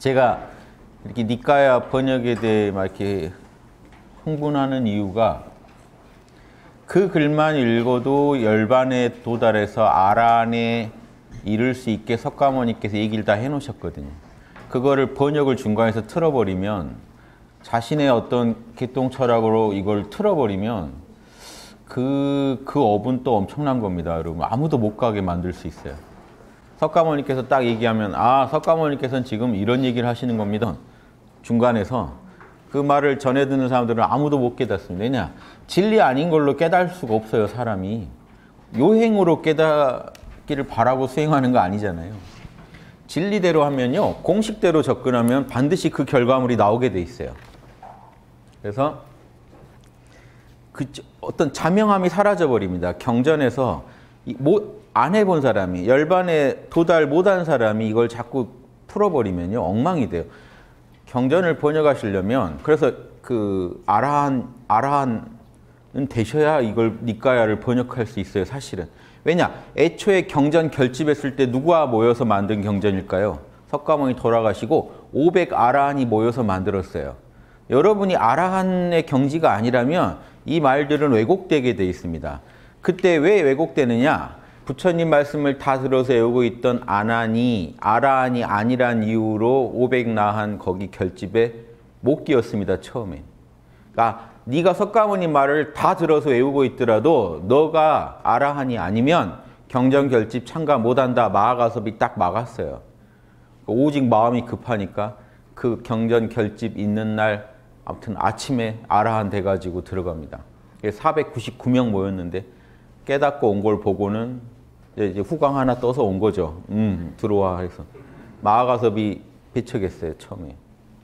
제가 이렇게 니까야 번역에 대해 막 이렇게 흥분하는 이유가 그 글만 읽어도 열반에 도달해서 아란에 이를 수 있게 석가모니께서 얘기를 다 해놓으셨거든요. 그거를 번역을 중간에서 틀어버리면 자신의 어떤 개똥철학으로 이걸 틀어버리면 그 업은 또 엄청난 겁니다, 여러분. 아무도 못 가게 만들 수 있어요. 석가모니께서 딱 얘기하면 석가모니께서는 지금 이런 얘기를 하시는 겁니다. 중간에서 그 말을 전해 듣는 사람들은 아무도 못 깨닫습니다. 왜냐? 진리 아닌 걸로 깨달을 수가 없어요, 사람이. 요행으로 깨닫기를 바라고 수행하는 거 아니잖아요. 진리대로 하면요, 공식대로 접근하면 반드시 그 결과물이 나오게 돼 있어요. 그래서 어떤 자명함이 사라져 버립니다. 경전에서 안 해본 사람이, 열반에 도달 못한 사람이 이걸 자꾸 풀어버리면요, 엉망이 돼요. 경전을 번역하시려면, 그래서 그 아라한은 되셔야 이걸 니까야를 번역할 수 있어요, 사실은. 왜냐? 애초에 경전 결집했을 때 누구와 모여서 만든 경전일까요? 석가모니 돌아가시고 500 아라한이 모여서 만들었어요. 여러분이 아라한의 경지가 아니라면 이 말들은 왜곡되게 돼 있습니다. 그때 왜 왜곡되느냐? 부처님 말씀을 다 들어서 외우고 있던 아란이 아니란 이유로 500나한 거기 결집에 못 끼었습니다, 처음에. 그러니까 네가 석가모니 말을 다 들어서 외우고 있더라도 너가 아라한이 아니면 경전 결집 참가 못한다. 마하가섭이 딱 막았어요. 오직 마음이 급하니까 그 경전 결집 있는 날 아무튼 아침에 아라한 돼가지고 들어갑니다. 499명 모였는데 깨닫고 온 걸 보고는 이제 후광 하나 떠서 온 거죠. 들어와 해서. 마하가섭이 배척했어요, 처음에.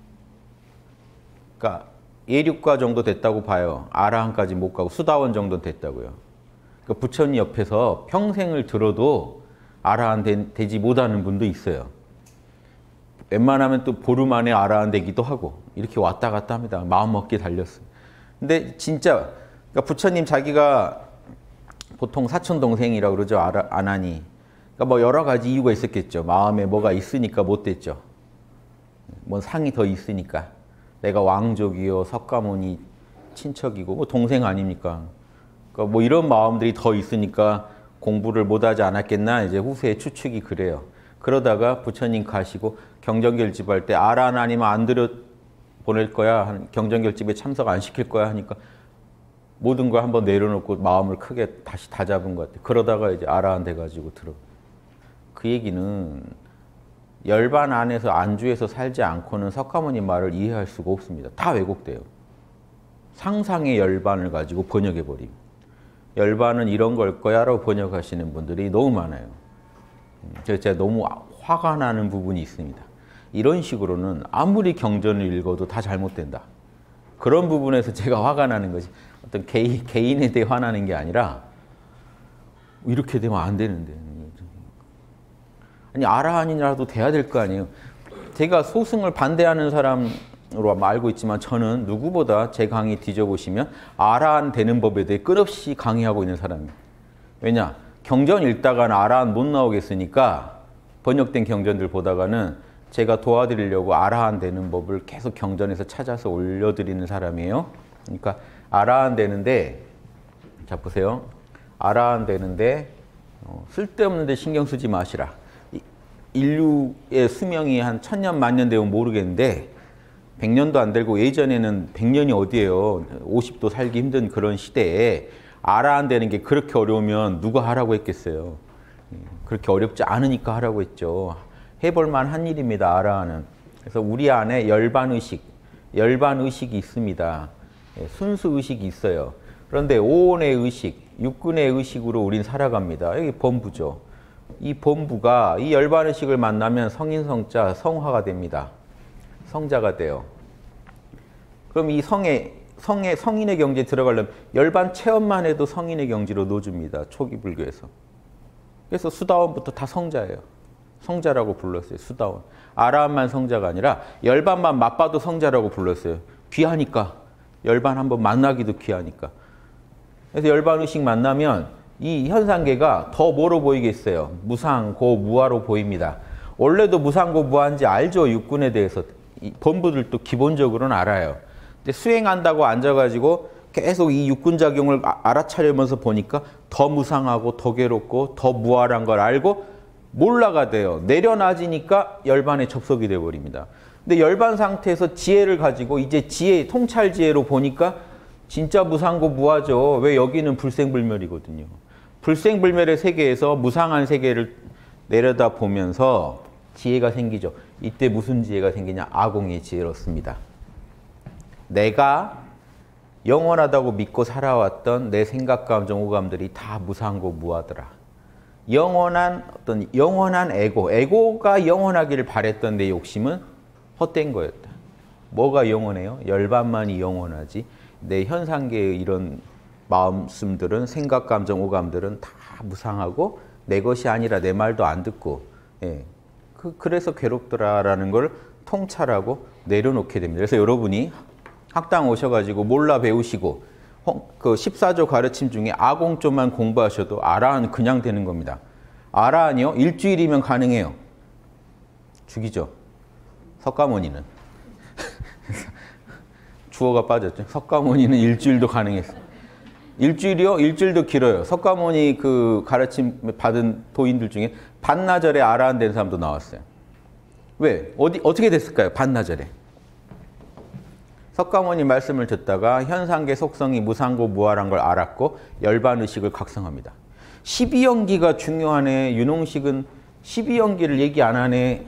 그러니까 예륙과 정도 됐다고 봐요. 아라한까지 못 가고 수다원 정도 됐다고요. 그러니까 부처님 옆에서 평생을 들어도 아라한 되지 못하는 분도 있어요. 웬만하면 또 보름 안에 아라한 되기도 하고 이렇게 왔다 갔다 합니다. 마음 먹기에 달렸어요. 근데 진짜 그러니까 부처님 자기가 보통 사촌 동생이라고 그러죠, 아난이. 그러니까 뭐 여러 가지 이유가 있었겠죠. 마음에 뭐가 있으니까 못 됐죠. 뭐 상이 더 있으니까. 내가 왕족이요, 석가모니 친척이고 뭐 동생 아닙니까? 그러니까 뭐 이런 마음들이 더 있으니까 공부를 못하지 않았겠나, 이제 후세의 추측이 그래요. 그러다가 부처님 가시고 경전결집할 때 아란 아니면 안 들여 보낼 거야, 경전결집에 참석 안 시킬 거야 하니까 모든 걸 한번 내려놓고 마음을 크게 다시 다잡은 것 같아요. 그러다가 이제 아라한 돼가지고 들어. 그 얘기는 열반 안에서 안주해서 살지 않고는 석가모니 말을 이해할 수가 없습니다. 다 왜곡돼요. 상상의 열반을 가지고 번역해버리고. 열반은 이런 걸 거야 라고 번역하시는 분들이 너무 많아요. 제가 너무 화가 나는 부분이 있습니다. 이런 식으로는 아무리 경전을 읽어도 다 잘못된다. 그런 부분에서 제가 화가 나는 것이 어떤 개인에 대해 화나는 게 아니라 이렇게 되면 안 되는데. 아니 아라한이라도 돼야 될 거 아니에요. 제가 소승을 반대하는 사람으로 알고 있지만 저는 누구보다 제 강의 뒤져보시면 아라한 되는 법에 대해 끝없이 강의하고 있는 사람이에요. 왜냐? 경전 읽다가는 아라한 못 나오겠으니까 번역된 경전들 보다가는 제가 도와드리려고 아라한 되는 법을 계속 경전에서 찾아서 올려드리는 사람이에요. 그러니까 아라한 되는데, 자 보세요. 아라한 되는데 쓸데없는 데 신경 쓰지 마시라. 인류의 수명이 한 1000년 만년 되면 모르겠는데 100년도 안 되고, 예전에는 100년이 어디예요. 50도 살기 힘든 그런 시대에 아라한 되는 게 그렇게 어려우면 누가 하라고 했겠어요. 그렇게 어렵지 않으니까 하라고 했죠. 해볼 만한 일입니다, 아라한은. 그래서 우리 안에 열반의식이 있습니다. 순수의식이 있어요. 그런데 오온의 의식, 육근의 의식으로 우린 살아갑니다. 여기 범부죠. 이 범부가 이 열반의식을 만나면 성인성자, 성화가 됩니다. 성자가 돼요. 그럼 이 성인의 경지에 들어가려면 열반 체험만 해도 성인의 경지로 놓줍니다. 초기 불교에서. 그래서 수다원부터 다 성자예요. 성자라고 불렀어요, 수다원. 아라한만 성자가 아니라 열반만 맛봐도 성자라고 불렀어요. 귀하니까. 열반 한번 만나기도 귀하니까. 그래서 열반의식 만나면 이 현상계가 더 뭐로 보이겠어요? 무상, 고, 무아로 보입니다. 원래도 무상고 무한지 알죠? 육군에 대해서. 본부들도 기본적으로는 알아요. 근데 수행한다고 앉아가지고 계속 이 육군작용을 알아차리면서 보니까 더 무상하고 더 괴롭고 더 무활한 걸 알고 몰라가 돼요. 내려놔지니까 열반에 접속이 돼버립니다. 근데 열반 상태에서 지혜를 가지고 이제 지혜, 통찰 지혜로 보니까 진짜 무상고 무하죠. 왜 여기는 불생불멸이거든요. 불생불멸의 세계에서 무상한 세계를 내려다 보면서 지혜가 생기죠. 이때 무슨 지혜가 생기냐? 아공의 지혜를 얻습니다. 내가 영원하다고 믿고 살아왔던 내 생각, 감정, 오감들이 다 무상고 무하더라. 영원한 에고가 영원하기를 바랬던 내 욕심은 헛된 거였다. 뭐가 영원해요? 열반만이 영원하지. 내 현상계의 이런 마음씀들은, 생각, 감정, 오감들은 다 무상하고 내 것이 아니라 내 말도 안 듣고, 예. 그래서 괴롭더라라는 걸 통찰하고 내려놓게 됩니다. 그래서 여러분이 학당 오셔가지고 몰라 배우시고 그 14조 가르침 중에 아공조만 공부하셔도 아라한 그냥 되는 겁니다. 아라한이요? 일주일이면 가능해요. 죽이죠. 석가모니는. 주어가 빠졌죠. 석가모니는 일주일도 가능했어. 일주일이요? 일주일도 길어요. 석가모니 그 가르침 받은 도인들 중에 반나절에 아라한 된 사람도 나왔어요. 왜? 어떻게 됐을까요? 반나절에. 석가모니 말씀을 듣다가 현상계 속성이 무상고 무활한 걸 알았고 열반의식을 각성합니다. 12연기가 중요하네. 윤홍식은 12연기를 얘기 안 하네.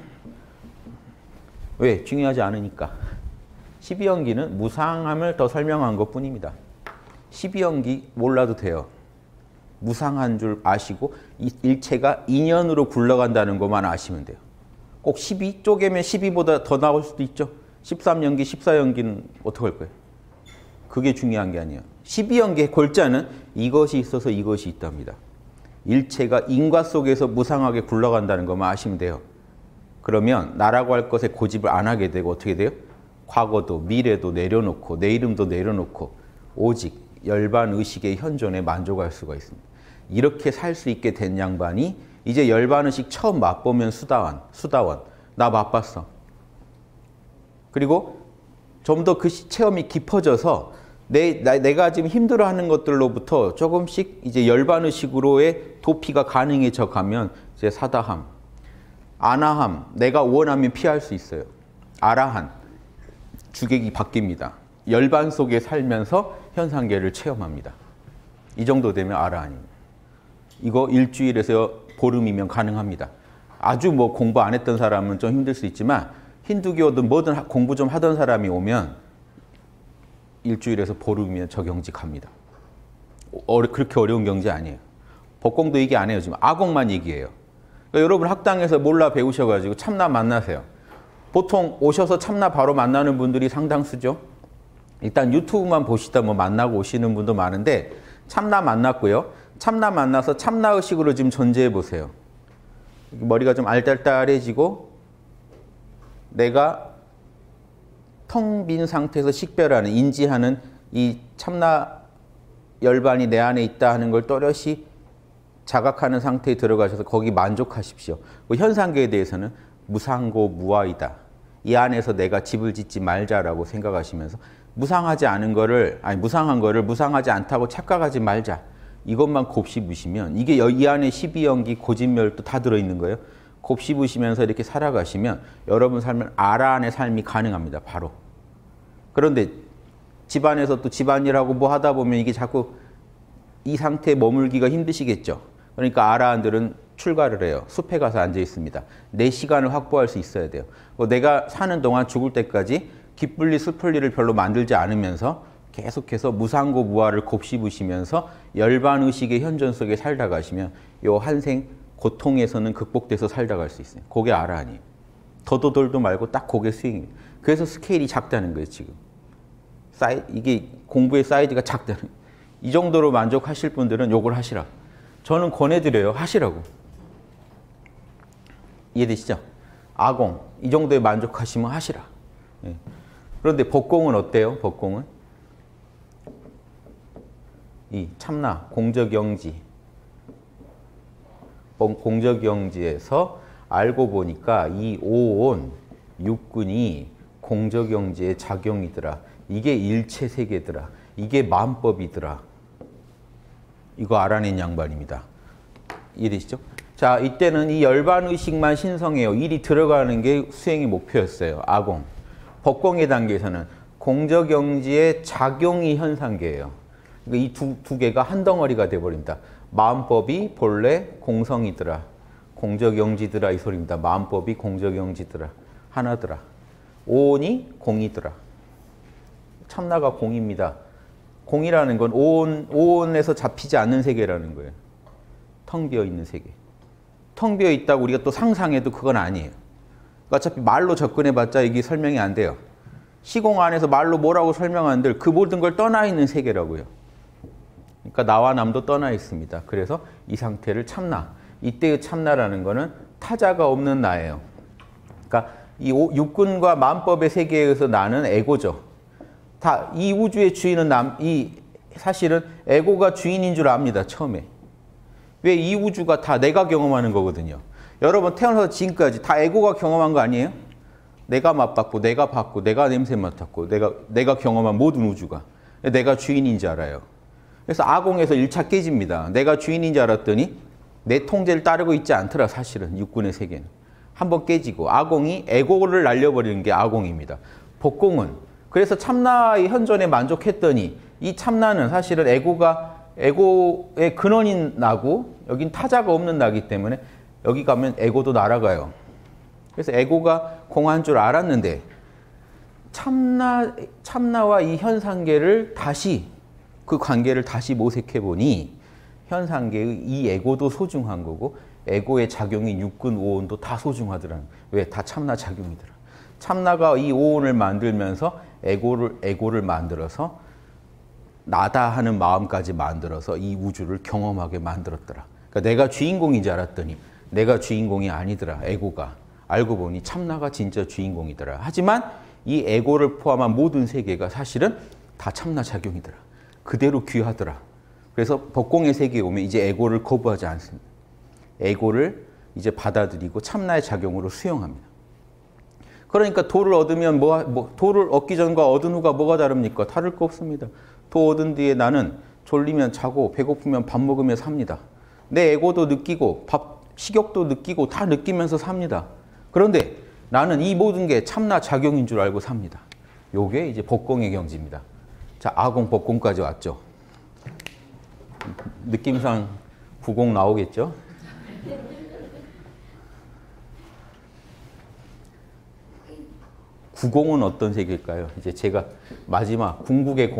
왜? 중요하지 않으니까. 12연기는 무상함을 더 설명한 것뿐입니다. 12연기 몰라도 돼요. 무상한 줄 아시고 일체가 인연으로 굴러간다는 것만 아시면 돼요. 꼭 12? 쪼개면 12보다 더 나올 수도 있죠. 13연기, 14연기는 어떻게 할 거예요? 그게 중요한 게 아니에요. 12연기의 골자는 이것이 있어서 이것이 있답니다. 일체가 인과 속에서 무상하게 굴러간다는 것만 아시면 돼요. 그러면 나라고 할 것에 고집을 안 하게 되고 어떻게 돼요? 과거도 미래도 내려놓고 내일음도 내려놓고 오직 열반의식의 현존에 만족할 수가 있습니다. 이렇게 살 수 있게 된 양반이 이제 열반의식 처음 맛보면 수다원. 나 맛봤어. 그리고 좀 더 그 체험이 깊어져서 내가 지금 힘들어하는 것들로부터 조금씩 이제 열반의식으로의 도피가 가능해져 가면 이제 사다함, 아나함, 내가 원하면 피할 수 있어요. 아라한, 주객이 바뀝니다. 열반 속에 살면서 현상계를 체험합니다. 이 정도 되면 아라한입니다. 이거 일주일에서 보름이면 가능합니다. 아주 뭐 공부 안 했던 사람은 좀 힘들 수 있지만 힌두교든 뭐든 공부 좀 하던 사람이 오면 일주일에서 보름이면 저 경지 갑니다. 그렇게 어려운 경지 아니에요. 법공도 얘기 안 해요. 지금 아공만 얘기해요. 그러니까 여러분 학당에서 몰라 배우셔가지고 참나 만나세요. 보통 오셔서 참나 바로 만나는 분들이 상당수죠. 일단 유튜브만 보시다 뭐 만나고 오시는 분도 많은데 참나 만났고요. 참나 만나서 참나의식으로 지금 존재해 보세요. 머리가 좀 알딸딸해지고 내가 텅 빈 상태에서 식별하는, 인지하는 이 참나 열반이 내 안에 있다 하는 걸 또렷이 자각하는 상태에 들어가셔서 거기 만족하십시오. 그 현상계에 대해서는 무상고 무아이다. 이 안에서 내가 집을 짓지 말자라고 생각하시면서 무상하지 않은 거를, 아니 무상한 거를 무상하지 않다고 착각하지 말자. 이것만 곱씹으시면 이게 이 안에 12연기 고진멸도 다 들어있는 거예요. 곱씹으시면서 이렇게 살아가시면 여러분 삶은 아라한의 삶이 가능합니다. 바로. 그런데 집안에서 또 집안일하고 뭐 하다 보면 이게 자꾸 이 상태에 머물기가 힘드시겠죠. 그러니까 아라한들은 출가를 해요. 숲에 가서 앉아 있습니다. 내 시간을 확보할 수 있어야 돼요. 내가 사는 동안 죽을 때까지 기쁠 일 슬플 일을 별로 만들지 않으면서 계속해서 무상고 무아를 곱씹으시면서 열반의식의 현존 속에 살다 가시면 요 한생 고통에서는 극복돼서 살다 갈 수 있어요. 그게 아라한이에요. 더도 덜도 말고 딱 그게 스윙이에요. 그래서 스케일이 작다는 거예요, 지금. 이게 공부의 사이즈가 작다는 거예요. 이 정도로 만족하실 분들은 요걸 하시라. 저는 권해드려요. 하시라고. 이해되시죠? 아공, 이 정도에 만족하시면 하시라. 예. 그런데 법공은 어때요? 법공은? 이 참나, 공적영지. 공적영지에서 알고 보니까 이 오온 육군이 공적영지의 작용이더라. 이게 일체세계더라. 이게 마음법이더라. 이거 알아낸 양반입니다. 이해되시죠? 자, 이때는 이 열반의식만 신성해요. 일이 들어가는 게 수행의 목표였어요. 아공. 법공의 단계에서는 공적영지의 작용이 현상계예요. 그러니까 이 두 개가 한 덩어리가 돼버립니다. 마음법이 본래 공성이더라. 공적영지더라 이 소리입니다. 마음법이 공적영지더라. 하나더라. 오온이 공이더라. 참나가 공입니다. 공이라는 건 오온에서 잡히지 않는 세계라는 거예요. 텅 비어 있는 세계. 텅 비어 있다고 우리가 또 상상해도 그건 아니에요. 어차피 말로 접근해봤자 이게 설명이 안 돼요. 시공 안에서 말로 뭐라고 설명하는들 그 모든 걸 떠나 있는 세계라고요. 그러니까 나와 남도 떠나 있습니다. 그래서 이 상태를 참나. 이때의 참나라는 거는 타자가 없는 나예요. 그러니까 이 육군과 마음법의 세계에서 나는 에고죠. 다 이 우주의 주인은 사실은 에고가 주인인 줄 압니다. 처음에. 왜 이 우주가 다 내가 경험하는 거거든요. 여러분 태어나서 지금까지 다 에고가 경험한 거 아니에요? 내가 맛봤고 내가 봤고 내가 냄새 맡았고 내가 경험한 모든 우주가 내가 주인인 줄 알아요. 그래서 아공에서 1차 깨집니다. 내가 주인인 줄 알았더니 내 통제를 따르고 있지 않더라. 사실은 육군의 세계는. 한번 깨지고 아공이 에고를 날려버리는 게 아공입니다. 복공은 그래서 참나의 현존에 만족했더니 이 참나는 사실은 에고의 근원인 나고 여긴 타자가 없는 나기 때문에 여기 가면 에고도 날아가요. 그래서 에고가 공한 줄 알았는데 참나와 이 현상계를 다시 그 관계를 다시 모색해 보니 현상계의 이 에고도 소중한 거고 에고의 작용인 육군 오온도 다 소중하더라는 거예요. 왜? 다 참나 작용이더라. 참나가 이 오온을 만들면서 에고를 만들어서 나다 하는 마음까지 만들어서 이 우주를 경험하게 만들었더라. 그러니까 내가 주인공인 줄 알았더니 내가 주인공이 아니더라. 에고가. 알고 보니 참나가 진짜 주인공이더라. 하지만 이 에고를 포함한 모든 세계가 사실은 다 참나 작용이더라. 그대로 귀하더라. 그래서 법공의 세계에 오면 이제 에고를 거부하지 않습니다. 에고를 이제 받아들이고 참나의 작용으로 수용합니다. 그러니까 도를 얻으면 도를 얻기 전과 얻은 후가 뭐가 다릅니까? 다를 거 없습니다. 도 얻은 뒤에 나는 졸리면 자고 배고프면 밥 먹으며 삽니다. 내 에고도 느끼고 식욕도 느끼고 다 느끼면서 삽니다. 그런데 나는 이 모든 게 참나 작용인 줄 알고 삽니다. 요게 이제 법공의 경지입니다. 자, 아공, 법공까지 왔죠. 느낌상 구공 나오겠죠? 구공은 어떤 세계일까요? 이제 제가 마지막 궁극의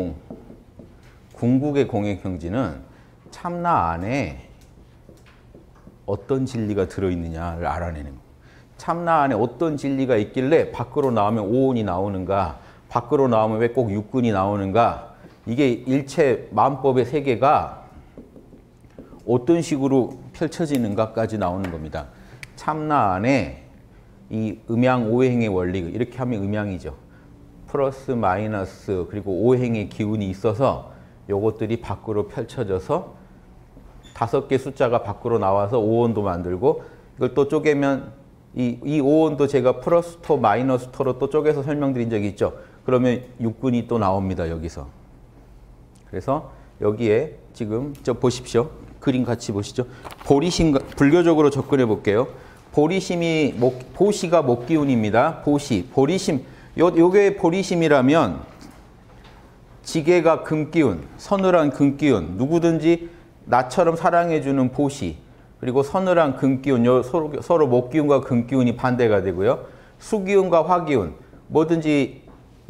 공의 경지는 참나 안에 어떤 진리가 들어있느냐를 알아내는 거예요. 참나 안에 어떤 진리가 있길래 밖으로 나오면 오온이 나오는가, 밖으로 나오면 왜 꼭 육군이 나오는가, 이게 일체 마음법의 세계가 어떤 식으로 펼쳐지는가까지 나오는 겁니다. 참나 안에 이 음양 오행의 원리, 이렇게 하면 음양이죠. 플러스 마이너스 그리고 오행의 기운이 있어서 요것들이 밖으로 펼쳐져서 5개 숫자가 밖으로 나와서 오온도 만들고, 이걸 또 쪼개면 이 오온도 제가 플러스 토 마이너스 토로 또 쪼개서 설명드린 적이 있죠. 그러면 육군이 또 나옵니다. 여기서. 그래서 여기에 지금 보십시오. 그림 같이 보시죠. 보리심, 불교적으로 접근해 볼게요. 보리심이 보시가 목기운입니다. 보리심. 요게 보리심이라면 지게가 금기운, 서늘한 금기운, 누구든지 나처럼 사랑해주는 보시, 그리고 서늘한 금기운, 서로 목기운과 금기운이 반대가 되고요. 수기운과 화기운, 뭐든지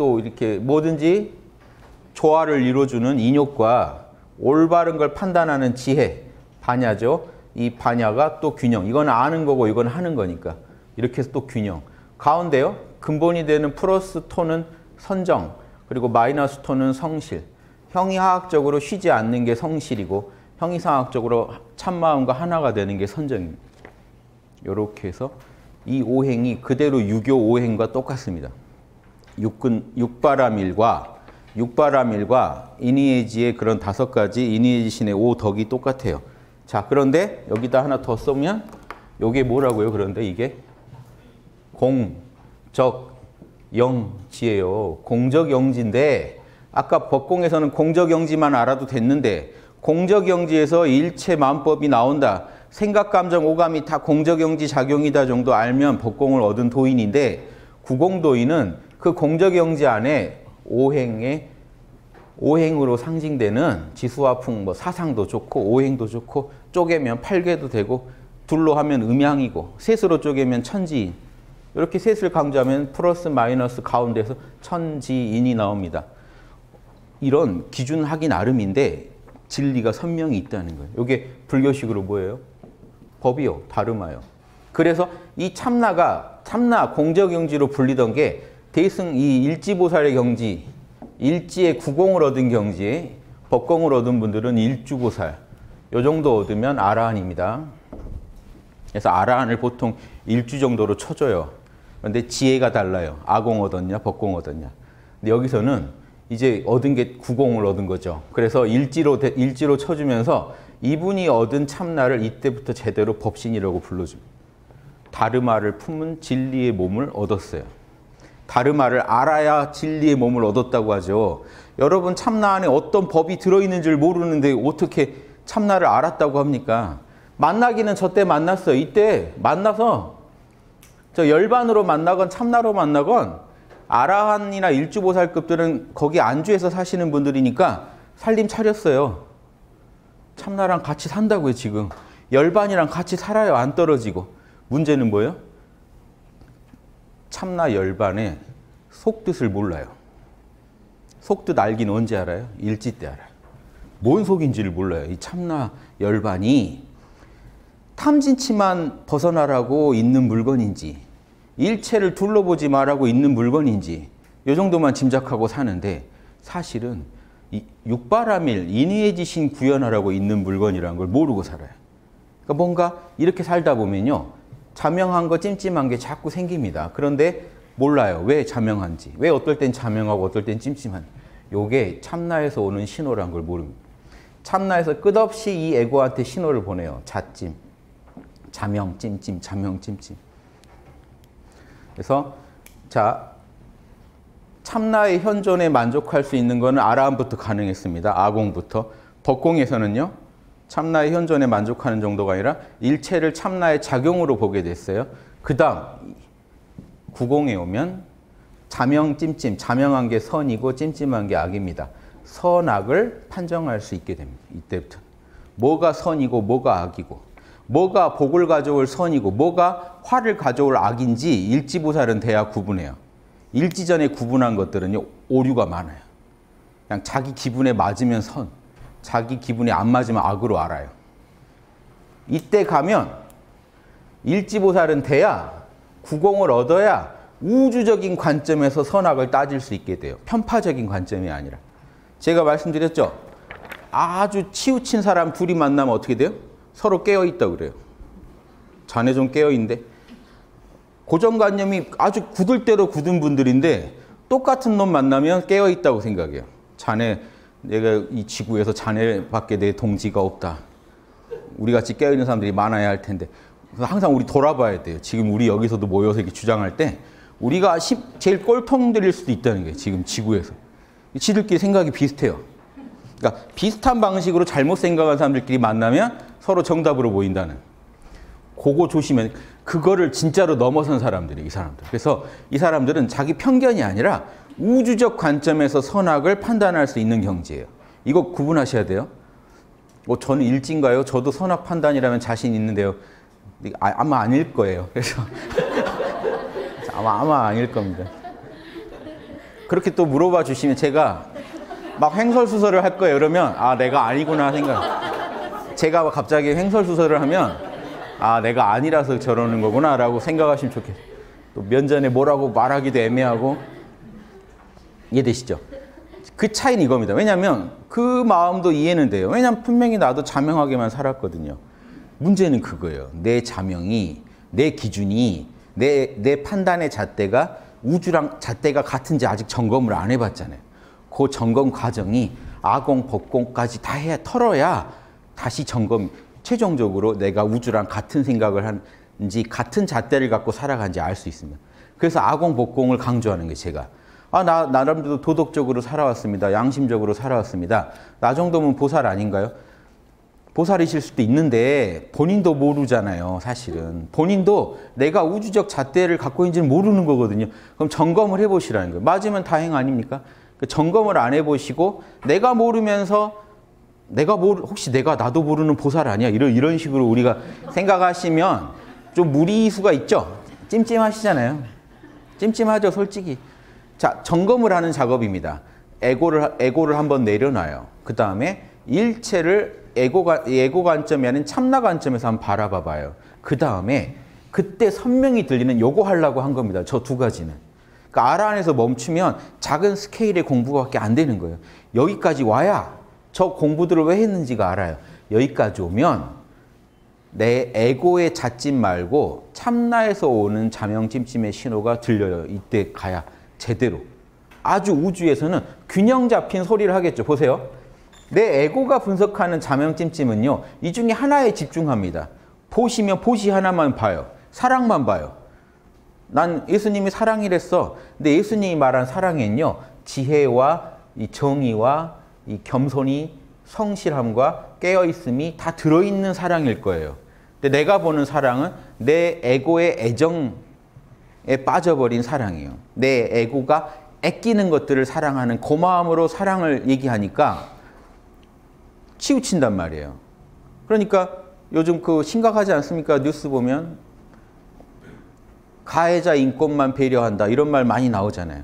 조화를 이루어주는 인욕과 올바른 걸 판단하는 지혜, 반야죠. 이 반야가 또 균형. 이건 아는 거고 이건 하는 거니까. 이렇게 해서 또 균형. 가운데요. 근본이 되는 플러스 토는 선정, 그리고 마이너스 토는 성실. 형이하학적으로 쉬지 않는 게 성실이고 형이상학적으로 참마음과 하나가 되는 게 선정입니다. 이렇게 해서 이 오행이 그대로 유교 오행과 똑같습니다. 육바라밀과 이니에지의 그런 5가지 이니에지 신의 5덕이 똑같아요. 자, 그런데 여기다 하나 더 쏘면 요게 뭐라고요? 그런데 이게 공적영지예요. 공적영지인데 아까 법공에서는 공적영지만 알아도 됐는데 공적영지에서 일체 만법이 나온다. 생각, 감정, 오감이 다 공적영지 작용이다 정도 알면 법공을 얻은 도인인데 구공도인은 그 공적영지 안에 오행으로 상징되는 지수화풍, 뭐 사상도 좋고 오행도 좋고 쪼개면 팔괘도 되고 둘로 하면 음양이고 셋으로 쪼개면 천지인. 이렇게 셋을 강조하면 플러스 마이너스 가운데서 천지인이 나옵니다. 이런 기준 하기 나름인데 진리가 선명히 있다는 거예요. 이게 불교식으로 뭐예요? 법이요. 다르마요. 그래서 이 참나 공적영지로 불리던 게 대승 이 일지보살의 경지, 일지의 구공을 얻은 경지에 법공을 얻은 분들은 일주보살. 요 정도 얻으면 아라한입니다. 그래서 아라한을 보통 일주 정도로 쳐줘요. 그런데 지혜가 달라요. 아공 얻었냐, 법공 얻었냐. 근데 여기서는 이제 얻은 게 구공을 얻은 거죠. 그래서 일지로 쳐주면서 이분이 얻은 참나를 이때부터 제대로 법신이라고 불러줍니다. 다르마를 품은 진리의 몸을 얻었어요. 다르마를 알아야 진리의 몸을 얻었다고 하죠. 여러분 참나 안에 어떤 법이 들어있는 줄 모르는데 어떻게 참나를 알았다고 합니까? 만나기는 저때 만났어요. 이때 만나서 저 열반으로 만나건 참나로 만나건 아라한이나 일주보살급들은 거기 안주해서 사시는 분들이니까 살림 차렸어요. 참나랑 같이 산다고요. 지금 열반이랑 같이 살아요. 안 떨어지고. 문제는 뭐예요? 참나 열반의 속뜻을 몰라요. 속뜻 알긴 언제 알아요? 일지 때 알아요. 뭔 속인지를 몰라요. 이 참나 열반이 탐진치만 벗어나라고 있는 물건인지 일체를 둘러보지 말라고 있는 물건인지 이 정도만 짐작하고 사는데 사실은 육바라밀 인의해지신 구현하라고 있는 물건이라는 걸 모르고 살아요. 그러니까 뭔가 이렇게 살다 보면요. 자명한 거 찜찜한 게 자꾸 생깁니다. 그런데 몰라요. 왜 자명한지. 왜 어떨 땐 자명하고 어떨 땐 찜찜한지. 요게 참나에서 오는 신호란 걸 모릅니다. 참나에서 끝없이 이 에고한테 신호를 보내요. 자찜, 자명, 찜찜, 자명, 찜찜. 그래서 자 참나의 현존에 만족할 수 있는 것은 아라한부터 가능했습니다. 아공부터. 법공에서는요. 참나의 현존에 만족하는 정도가 아니라 일체를 참나의 작용으로 보게 됐어요. 그 다음 구공에 오면 자명, 찜찜. 자명한 게 선이고 찜찜한 게 악입니다. 선악을 판정할 수 있게 됩니다. 이때부터. 뭐가 선이고 뭐가 악이고 뭐가 복을 가져올 선이고 뭐가 화를 가져올 악인지 일지보살은 돼야 구분해요. 일지전에 구분한 것들은요. 오류가 많아요. 그냥 자기 기분에 맞으면 선, 자기 기분에 안 맞으면 악으로 알아요. 이때 가면 일지보살은 돼야 구공을 얻어야 우주적인 관점에서 선악을 따질 수 있게 돼요. 편파적인 관점이 아니라. 제가 말씀드렸죠. 아주 치우친 사람 둘이 만나면 어떻게 돼요? 서로 깨어있다고 그래요. 자네 좀 깨어있는데. 고정관념이 아주 굳을 대로 굳은 분들인데 똑같은 놈 만나면 깨어있다고 생각해요. 자네, 내가 이 지구에서 자네밖에 내 동지가 없다. 우리같이 깨어있는 사람들이 많아야 할 텐데. 항상 우리 돌아봐야 돼요. 지금 우리 여기서도 모여서 이렇게 주장할 때 우리가 제일 꼴통들일 수도 있다는 거예요. 지금 지구에서. 지들끼리 생각이 비슷해요. 그러니까 비슷한 방식으로 잘못 생각한 사람들끼리 만나면 서로 정답으로 보인다는. 그거 조심해. 그거를 진짜로 넘어선 사람들이 이 사람들. 그래서 이 사람들은 자기 편견이 아니라 우주적 관점에서 선악을 판단할 수 있는 경지예요. 이거 구분하셔야 돼요. 저는 일진가요? 저도 선악 판단이라면 자신 있는데요. 아마 아닐 거예요. 그래서 아마 아닐 겁니다. 그렇게 또 물어봐 주시면 제가 막 횡설수설을 할 거예요. 그러면 내가 아니구나 생각. 제가 갑자기 횡설수설을 하면 내가 아니라서 저러는 거구나 라고 생각하시면 좋겠어요. 또 면전에 뭐라고 말하기도 애매하고. 이해되시죠? 그 차이는 이겁니다. 왜냐하면 그 마음도 이해는 돼요. 왜냐하면 분명히 나도 자명하게만 살았거든요. 문제는 그거예요. 내 자명이, 내 기준이, 내 판단의 잣대가 우주랑 잣대가 같은지 아직 점검을 안 해봤잖아요. 그 점검 과정이 아공, 법공까지 다 털어야 다시 점검, 최종적으로 내가 우주랑 같은 생각을 한 같은 잣대를 갖고 살아간지 알 수 있습니다. 그래서 아공, 복공을 강조하는 게 제가. 나름대로 도덕적으로 살아왔습니다. 양심적으로 살아왔습니다. 나 정도면 보살 아닌가요? 보살이실 수도 있는데 본인도 모르잖아요. 사실은. 본인도 내가 우주적 잣대를 갖고 있는지는 모르는 거거든요. 그럼 점검을 해보시라는 거예요. 맞으면 다행 아닙니까? 점검을 안 해보시고 내가 모르면서 혹시 내가 나도 모르는 보살 아니야? 이런 식으로 우리가 생각하시면 좀 무리수가 있죠? 찜찜하시잖아요. 찜찜하죠, 솔직히. 자, 점검을 하는 작업입니다. 에고를 한번 내려놔요. 그 다음에 일체를 에고 관점이 아닌 참나 관점에서 한번 바라봐 봐요. 그 다음에 그때 선명히 들리는 요거 하려고 한 겁니다. 저 두 가지는. 그러니까 아라 안에서 멈추면 작은 스케일의 공부밖에 안 되는 거예요. 여기까지 와야 저 공부들을 왜 했는지가 알아요. 여기까지 오면 내 에고의 잣짐 말고 참나에서 오는 자명찜찜의 신호가 들려요. 이때 가야 제대로. 아주 우주에서는 균형 잡힌 소리를 하겠죠. 보세요. 내 에고가 분석하는 자명찜찜은요. 이 중에 하나에 집중합니다. 보시면 보시 하나만 봐요. 사랑만 봐요. 난 예수님이 사랑이랬어. 근데 예수님이 말한 사랑엔요. 지혜와 이 정의와 이 겸손이 성실함과 깨어있음이 다 들어있는 사랑일 거예요. 근데 내가 보는 사랑은 내 에고의 애정에 빠져버린 사랑이에요. 내 에고가 애끼는 것들을 사랑하는 그 마음으로 사랑을 얘기하니까 치우친단 말이에요. 그러니까 요즘 심각하지 않습니까? 뉴스 보면 가해자 인권만 배려한다 이런 말 많이 나오잖아요.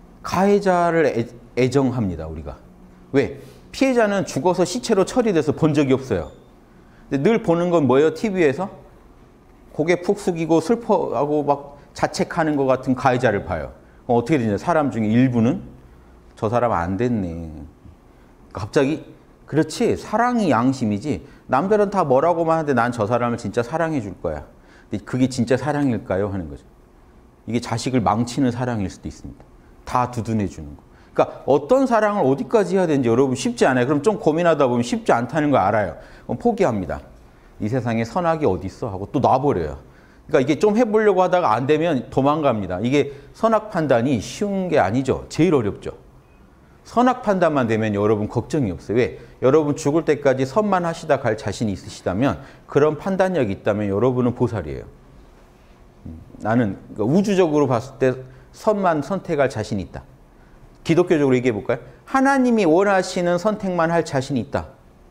가해자를 애정합니다, 우리가. 왜? 피해자는 죽어서 시체로 처리돼서 본 적이 없어요. 근데 늘 보는 건 뭐예요? TV에서? 고개 푹 숙이고 슬퍼하고 막 자책하는 것 같은 가해자를 봐요. 어떻게 되냐? 사람 중에 일부는 저 사람 안 됐네. 갑자기 그렇지, 사랑이 양심이지. 남들은 다 뭐라고만 하는데 난 저 사람을 진짜 사랑해 줄 거야. 근데 그게 진짜 사랑일까요? 하는 거죠. 이게 자식을 망치는 사랑일 수도 있습니다. 다 두둔해 주는 거. 그러니까 어떤 사랑을 어디까지 해야 되는지 여러분 쉽지 않아요. 그럼 좀 고민하다 보면 쉽지 않다는 거 알아요. 그럼 포기합니다. 이 세상에 선악이 어디 있어? 하고 또 놔버려요. 그러니까 이게 좀 해보려고 하다가 안 되면 도망갑니다. 이게 선악 판단이 쉬운 게 아니죠. 제일 어렵죠. 선악 판단만 되면 여러분 걱정이 없어요. 왜? 여러분 죽을 때까지 선만 하시다 갈 자신이 있으시다면, 그런 판단력이 있다면 여러분은 보살이에요. 나는 우주적으로 봤을 때 선만 선택할 자신이 있다. 기독교적으로 얘기해 볼까요? 하나님이 원하시는 선택만 할 자신이 있다.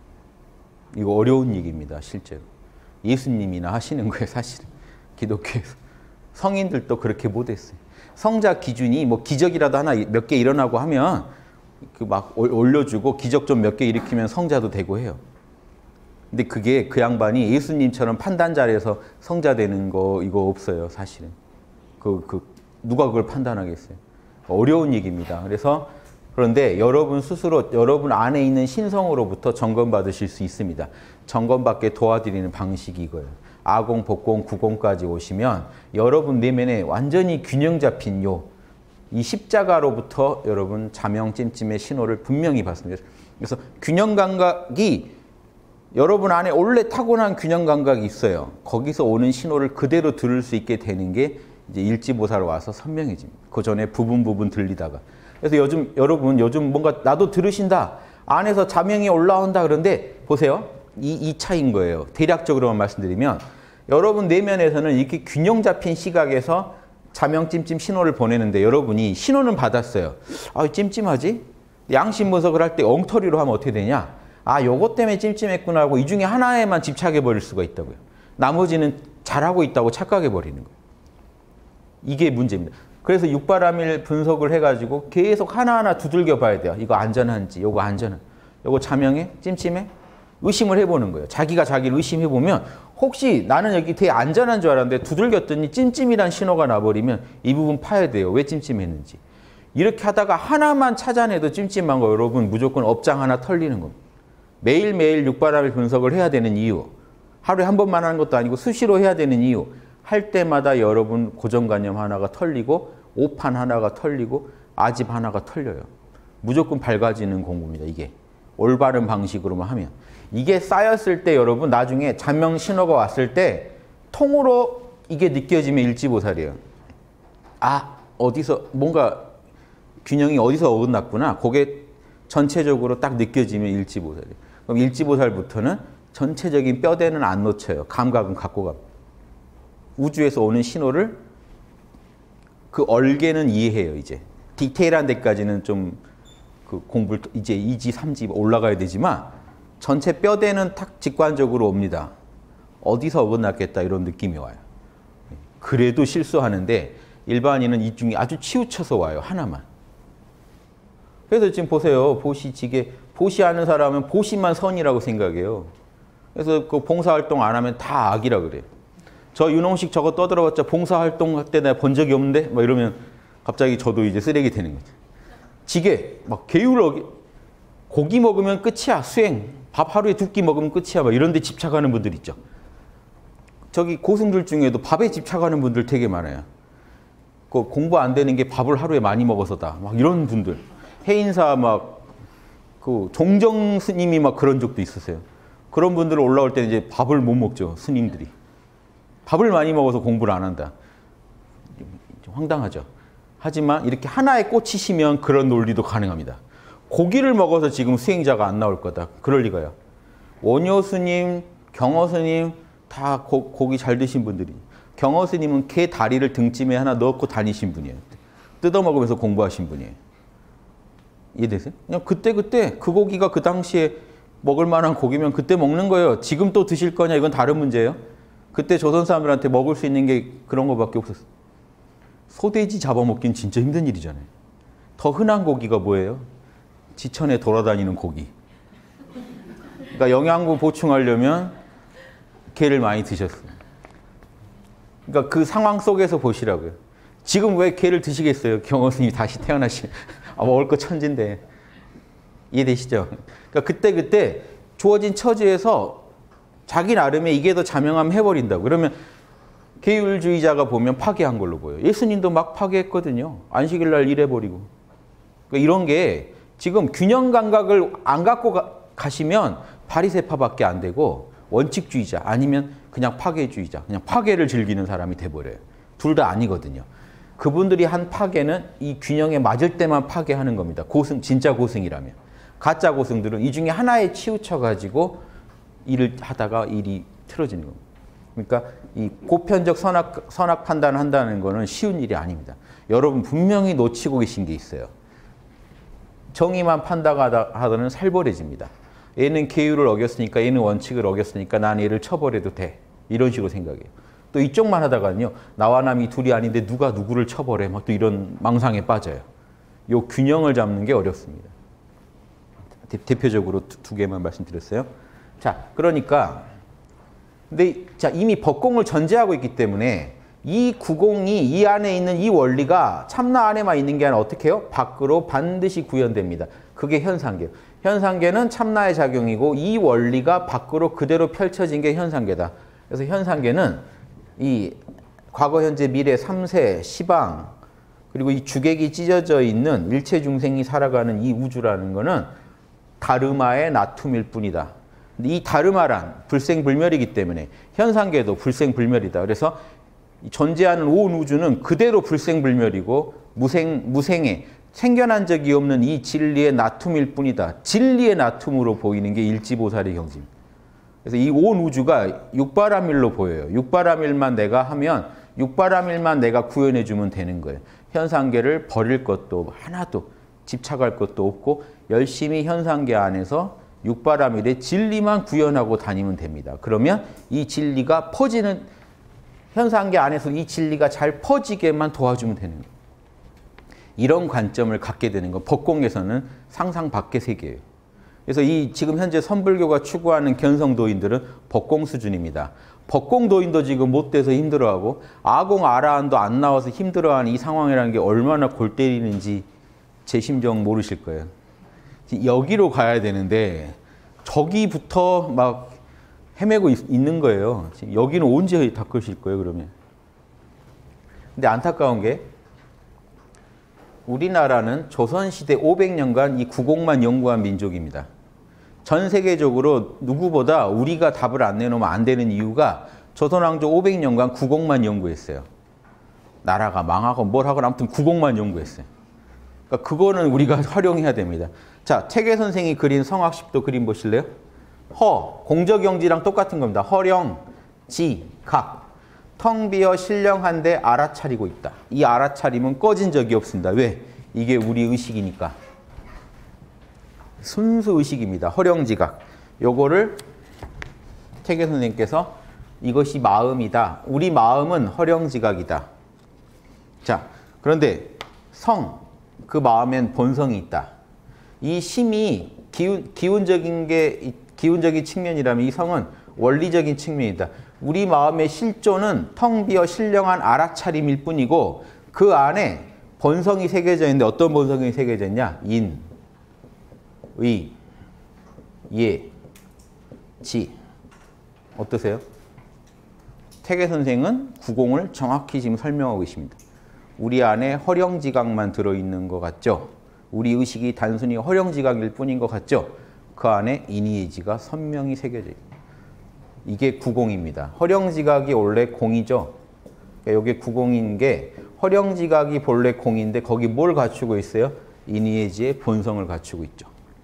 이거 어려운 얘기입니다, 실제로. 예수님이나 하시는 거예요, 사실은. 기독교에서. 성인들도 그렇게 못했어요. 성자 기준이 뭐 기적이라도 하나 몇 개 일어나고 하면 막 올려주고 기적 좀 몇 개 일으키면 성자도 되고 해요. 근데 그게 그 양반이 예수님처럼 판단 잘해서 성자 되는 거 이거 없어요, 사실은. 누가 그걸 판단하겠어요? 어려운 얘기입니다. 그런데 여러분 스스로 여러분 안에 있는 신성으로부터 점검받으실 수 있습니다. 점검받게 도와드리는 방식이 이거예요. 아공, 복공, 구공까지 오시면 여러분 내면에 완전히 균형 잡힌 이 십자가로부터 여러분 자명찜찜의 신호를 분명히 받습니다. 그래서 균형 감각이 여러분 안에 원래 타고난 균형 감각이 있어요. 거기서 오는 신호를 그대로 들을 수 있게 되는 게 이제 일지보살 와서 선명해집니다. 그 전에 부분 들리다가. 그래서 여러분 요즘 뭔가 나도 들으신다. 안에서 자명이 올라온다. 그런데 보세요. 이 차이인 거예요. 대략적으로만 말씀드리면 여러분 내면에서는 이렇게 균형 잡힌 시각에서 자명찜찜 신호를 보내는데 여러분이 신호는 받았어요. 찜찜하지? 양심 분석을 할 때 엉터리로 하면 어떻게 되냐? 요것 때문에 찜찜했구나 하고 이 중에 하나에만 집착해 버릴 수가 있다고요. 나머지는 잘하고 있다고 착각해 버리는 거예요. 이게 문제입니다. 그래서 육바라밀 분석을 해가지고 계속 하나하나 두들겨 봐야 돼요. 이거 안전한지, 요거 안전한, 요거 자명해? 찜찜해? 의심을 해보는 거예요. 자기가 자기를 의심해보면 혹시 나는 여기 되게 안전한 줄 알았는데 두들겼더니 찜찜이란 신호가 나버리면 이 부분 파야 돼요. 왜 찜찜했는지. 이렇게 하다가 하나만 찾아내도 찜찜한 거 여러분 무조건 업장 하나 털리는 겁니다. 매일매일 육바라밀 분석을 해야 되는 이유. 하루에 한 번만 하는 것도 아니고 수시로 해야 되는 이유. 할 때마다 여러분 고정관념 하나가 털리고 오판 하나가 털리고 아집 하나가 털려요. 무조건 밝아지는 공부입니다. 이게. 올바른 방식으로만 하면. 이게 쌓였을 때 여러분 나중에 자명 신호가 왔을 때 통으로 이게 느껴지면 일지보살이에요. 아, 어디서 뭔가 균형이 어디서 어긋났구나. 그게 전체적으로 딱 느껴지면 일지보살이에요. 그럼 일지보살부터는 전체적인 뼈대는 안 놓쳐요. 감각은 갖고 갑니다. 우주에서 오는 신호를 그 얼개는 이해해요. 이제 디테일한 데까지는 좀 그 공부를 이제 2지, 3지 올라가야 되지만 전체 뼈대는 딱 직관적으로 옵니다. 어디서 어긋났겠다 이런 느낌이 와요. 그래도 실수하는데 일반인은 이 중에 아주 치우쳐서 와요. 하나만. 그래서 지금 보세요. 보시지게 보시하는 사람은 보시만 선이라고 생각해요. 그래서 그 봉사활동 안 하면 다 악이라 그래요. 저 윤홍식 저거 떠들어봤자 봉사활동 할 때 내가 본 적이 없는데? 막 이러면 갑자기 저도 이제 쓰레기 되는 거죠. 지게 막 게으르게 고기 먹으면 끝이야. 수행. 밥 하루에 2끼 먹으면 끝이야. 막 이런 데 집착하는 분들 있죠. 저기 고승들 중에도 밥에 집착하는 분들 되게 많아요. 그 공부 안 되는 게 밥을 하루에 많이 먹어서다. 막 이런 분들. 해인사 막 그 종정 스님이 막 그런 적도 있었어요. 그런 분들 올라올 때 이제 밥을 못 먹죠. 스님들이. 밥을 많이 먹어서 공부를 안 한다. 좀 황당하죠. 하지만 이렇게 하나에 꽂히시면 그런 논리도 가능합니다. 고기를 먹어서 지금 수행자가 안 나올 거다. 그럴 리가요. 원효 스님, 경허 스님 다 고기 잘 드신 분들이. 경허 스님은 개 다리를 등짐에 하나 넣고 다니신 분이에요. 뜯어먹으면서 공부하신 분이에요. 이해되세요? 그냥 그때 그 고기가 그 당시에 먹을 만한 고기면 그때 먹는 거예요. 지금 또 드실 거냐 이건 다른 문제예요. 그때 조선 사람들한테 먹을 수 있는 게 그런 거밖에 없었어요. 소돼지 잡아먹기는 진짜 힘든 일이잖아요. 더 흔한 고기가 뭐예요? 지천에 돌아다니는 고기. 그러니까 영양분 보충하려면 게를 많이 드셨어요. 그러니까 그 상황 속에서 보시라고요. 지금 왜 게를 드시겠어요? 경허 스님이 다시 태어나시. 먹을 거 천진데. 이해되시죠? 그러니까 그때 주어진 처지에서 자기 나름의 이게 더 자명하면 해버린다고. 그러면 계율주의자가 보면 파괴한 걸로 보여요. 예수님도 막 파괴했거든요. 안식일 날 일해버리고. 그러니까 이런 게 지금 균형 감각을 안 갖고 가시면 바리새파밖에 안 되고 원칙주의자 아니면 그냥 파괴주의자, 그냥 파괴를 즐기는 사람이 돼버려요. 둘 다 아니거든요. 그분들이 한 파괴는 이 균형에 맞을 때만 파괴하는 겁니다. 고승, 진짜 고승이라면. 가짜 고승들은 이 중에 하나에 치우쳐가지고 일을 하다가 일이 틀어지는 겁니다. 그러니까 이 보편적 선악 판단을 한다는 거는 쉬운 일이 아닙니다. 여러분 분명히 놓치고 계신 게 있어요. 정의만 판단하다는 살벌해집니다. 얘는 계율을 어겼으니까 얘는 원칙을 어겼으니까 난 얘를 쳐버려도 돼. 이런 식으로 생각해요. 또 이쪽만 하다가는요. 나와 남이 둘이 아닌데 누가 누구를 쳐버려. 막 또 이런 망상에 빠져요. 요 균형을 잡는 게 어렵습니다. 대표적으로 두 개만 말씀드렸어요. 자, 그러니까 근데 자, 이미 법공을 전제하고 있기 때문에 이 구공이 이 안에 있는 이 원리가 참나 안에만 있는 게 아니라 어떻게 해요? 밖으로 반드시 구현됩니다. 그게 현상계예요. 현상계는 참나의 작용이고 이 원리가 밖으로 그대로 펼쳐진 게 현상계다. 그래서 현상계는 이 과거, 현재, 미래 3세, 시방 그리고 이 주객이 찢어져 있는 일체 중생이 살아가는 이 우주라는 거는 다르마의 나툼일 뿐이다. 이 다르마란 불생불멸이기 때문에 현상계도 불생불멸이다. 그래서 존재하는 온 우주는 그대로 불생불멸이고 무생에 생겨난 적이 없는 이 진리의 나툼일 뿐이다. 진리의 나툼으로 보이는 게 일지보살의 경지입니다. 그래서 이 온 우주가 육바라밀로 보여요. 육바라밀만 내가 하면 육바라밀만 내가 구현해 주면 되는 거예요. 현상계를 버릴 것도 하나도 집착할 것도 없고 열심히 현상계 안에서 육바라밀의 진리만 구현하고 다니면 됩니다. 그러면 이 진리가 퍼지는 현상계 안에서 이 진리가 잘 퍼지게만 도와주면 되는 거예요. 이런 관점을 갖게 되는 건 법공에서는 상상 밖의 세계예요. 그래서 이 지금 현재 선불교가 추구하는 견성도인들은 법공 수준입니다. 법공도인도 지금 못 돼서 힘들어하고 아공 아라한도 안 나와서 힘들어하는 이 상황이라는 게 얼마나 골 때리는지 제 심정 모르실 거예요. 여기로 가야 되는데 저기부터 막 헤매고 있는 거예요. 지금 여기는 언제 닦으실 거예요, 그러면? 근데 안타까운 게 우리나라는 조선시대 500년간 이 구공만 연구한 민족입니다. 전 세계적으로 누구보다 우리가 답을 안 내놓으면 안 되는 이유가 조선왕조 500년간 구공만 연구했어요. 나라가 망하고 뭘 하고 아무튼 구공만 연구했어요. 그러니까 그거는 우리가 활용해야 됩니다. 자, 태계 선생이 그린 성악십도 그림 보실래요? 공적영지랑 똑같은 겁니다. 허령, 지, 각. 텅 비어 신령한데 알아차리고 있다. 이 알아차림은 꺼진 적이 없습니다. 왜? 이게 우리 의식이니까. 순수 의식입니다. 허령지각. 요거를 태계 선생님께서 이것이 마음이다. 우리 마음은 허령지각이다. 자, 그런데 그 마음엔 본성이 있다. 이 심이 기운적인 측면이라면 이 성은 원리적인 측면이다. 우리 마음의 실존은 텅 비어 신령한 알아차림일 뿐이고 그 안에 본성이 새겨져 있는데 어떤 본성이 새겨져 있냐? 인, 의, 예, 지. 어떠세요? 태계 선생은 구공을 정확히 지금 설명하고 계십니다. 우리 안에 허령지각만 들어있는 것 같죠? 우리 의식이 단순히 허령지각일 뿐인 것 같죠? 그 안에 인의예지가 선명히 새겨져 있습니다. 이게 구공입니다. 허령지각이 원래 공이죠. 그러니까 이게 구공인 게 허령지각이 본래 공인데 거기 뭘 갖추고 있어요? 인의예지의 본성을 갖추고 있죠.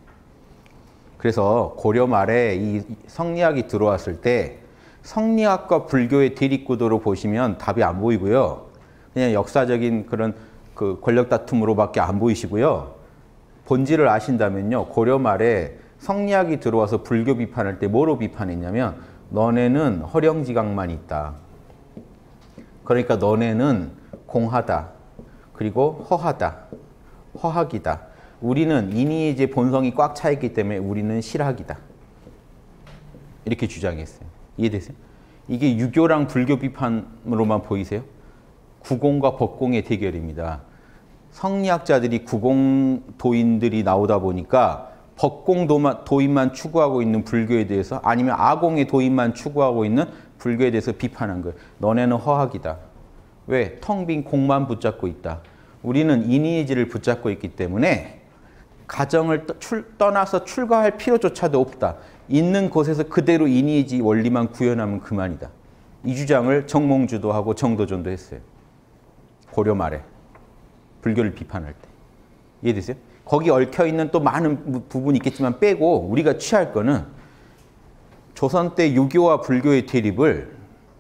그래서 고려 말에 이 성리학이 들어왔을 때 성리학과 불교의 대립구도로 보시면 답이 안 보이고요. 그냥 역사적인 그런 그 권력 다툼으로밖에 안 보이시고요. 본질을 아신다면요. 고려 말에 성리학이 들어와서 불교 비판할 때 뭐로 비판했냐면 너네는 허령지각만 있다. 그러니까 너네는 공하다. 그리고 허하다. 허학이다. 우리는 인의예지 본성이 꽉 차 있기 때문에 우리는 실학이다. 이렇게 주장했어요. 이해되세요? 이게 유교랑 불교 비판으로만 보이세요? 구공과 법공의 대결입니다. 성리학자들이 구공도인들이 나오다 보니까 법공도인만 추구하고 있는 불교에 대해서 아니면 아공의 도인만 추구하고 있는 불교에 대해서 비판한 거예요. 너네는 허학이다. 왜? 텅 빈 공만 붙잡고 있다. 우리는 인의예지를 붙잡고 있기 때문에 가정을 떠나서 출가할 필요조차도 없다. 있는 곳에서 그대로 인의예지 원리만 구현하면 그만이다. 이 주장을 정몽주도 하고 정도전도 했어요. 고려 말에 불교를 비판할 때. 이해되세요? 거기 얽혀있는 또 많은 부분이 있겠지만 빼고 우리가 취할 거는 조선 때 유교와 불교의 대립을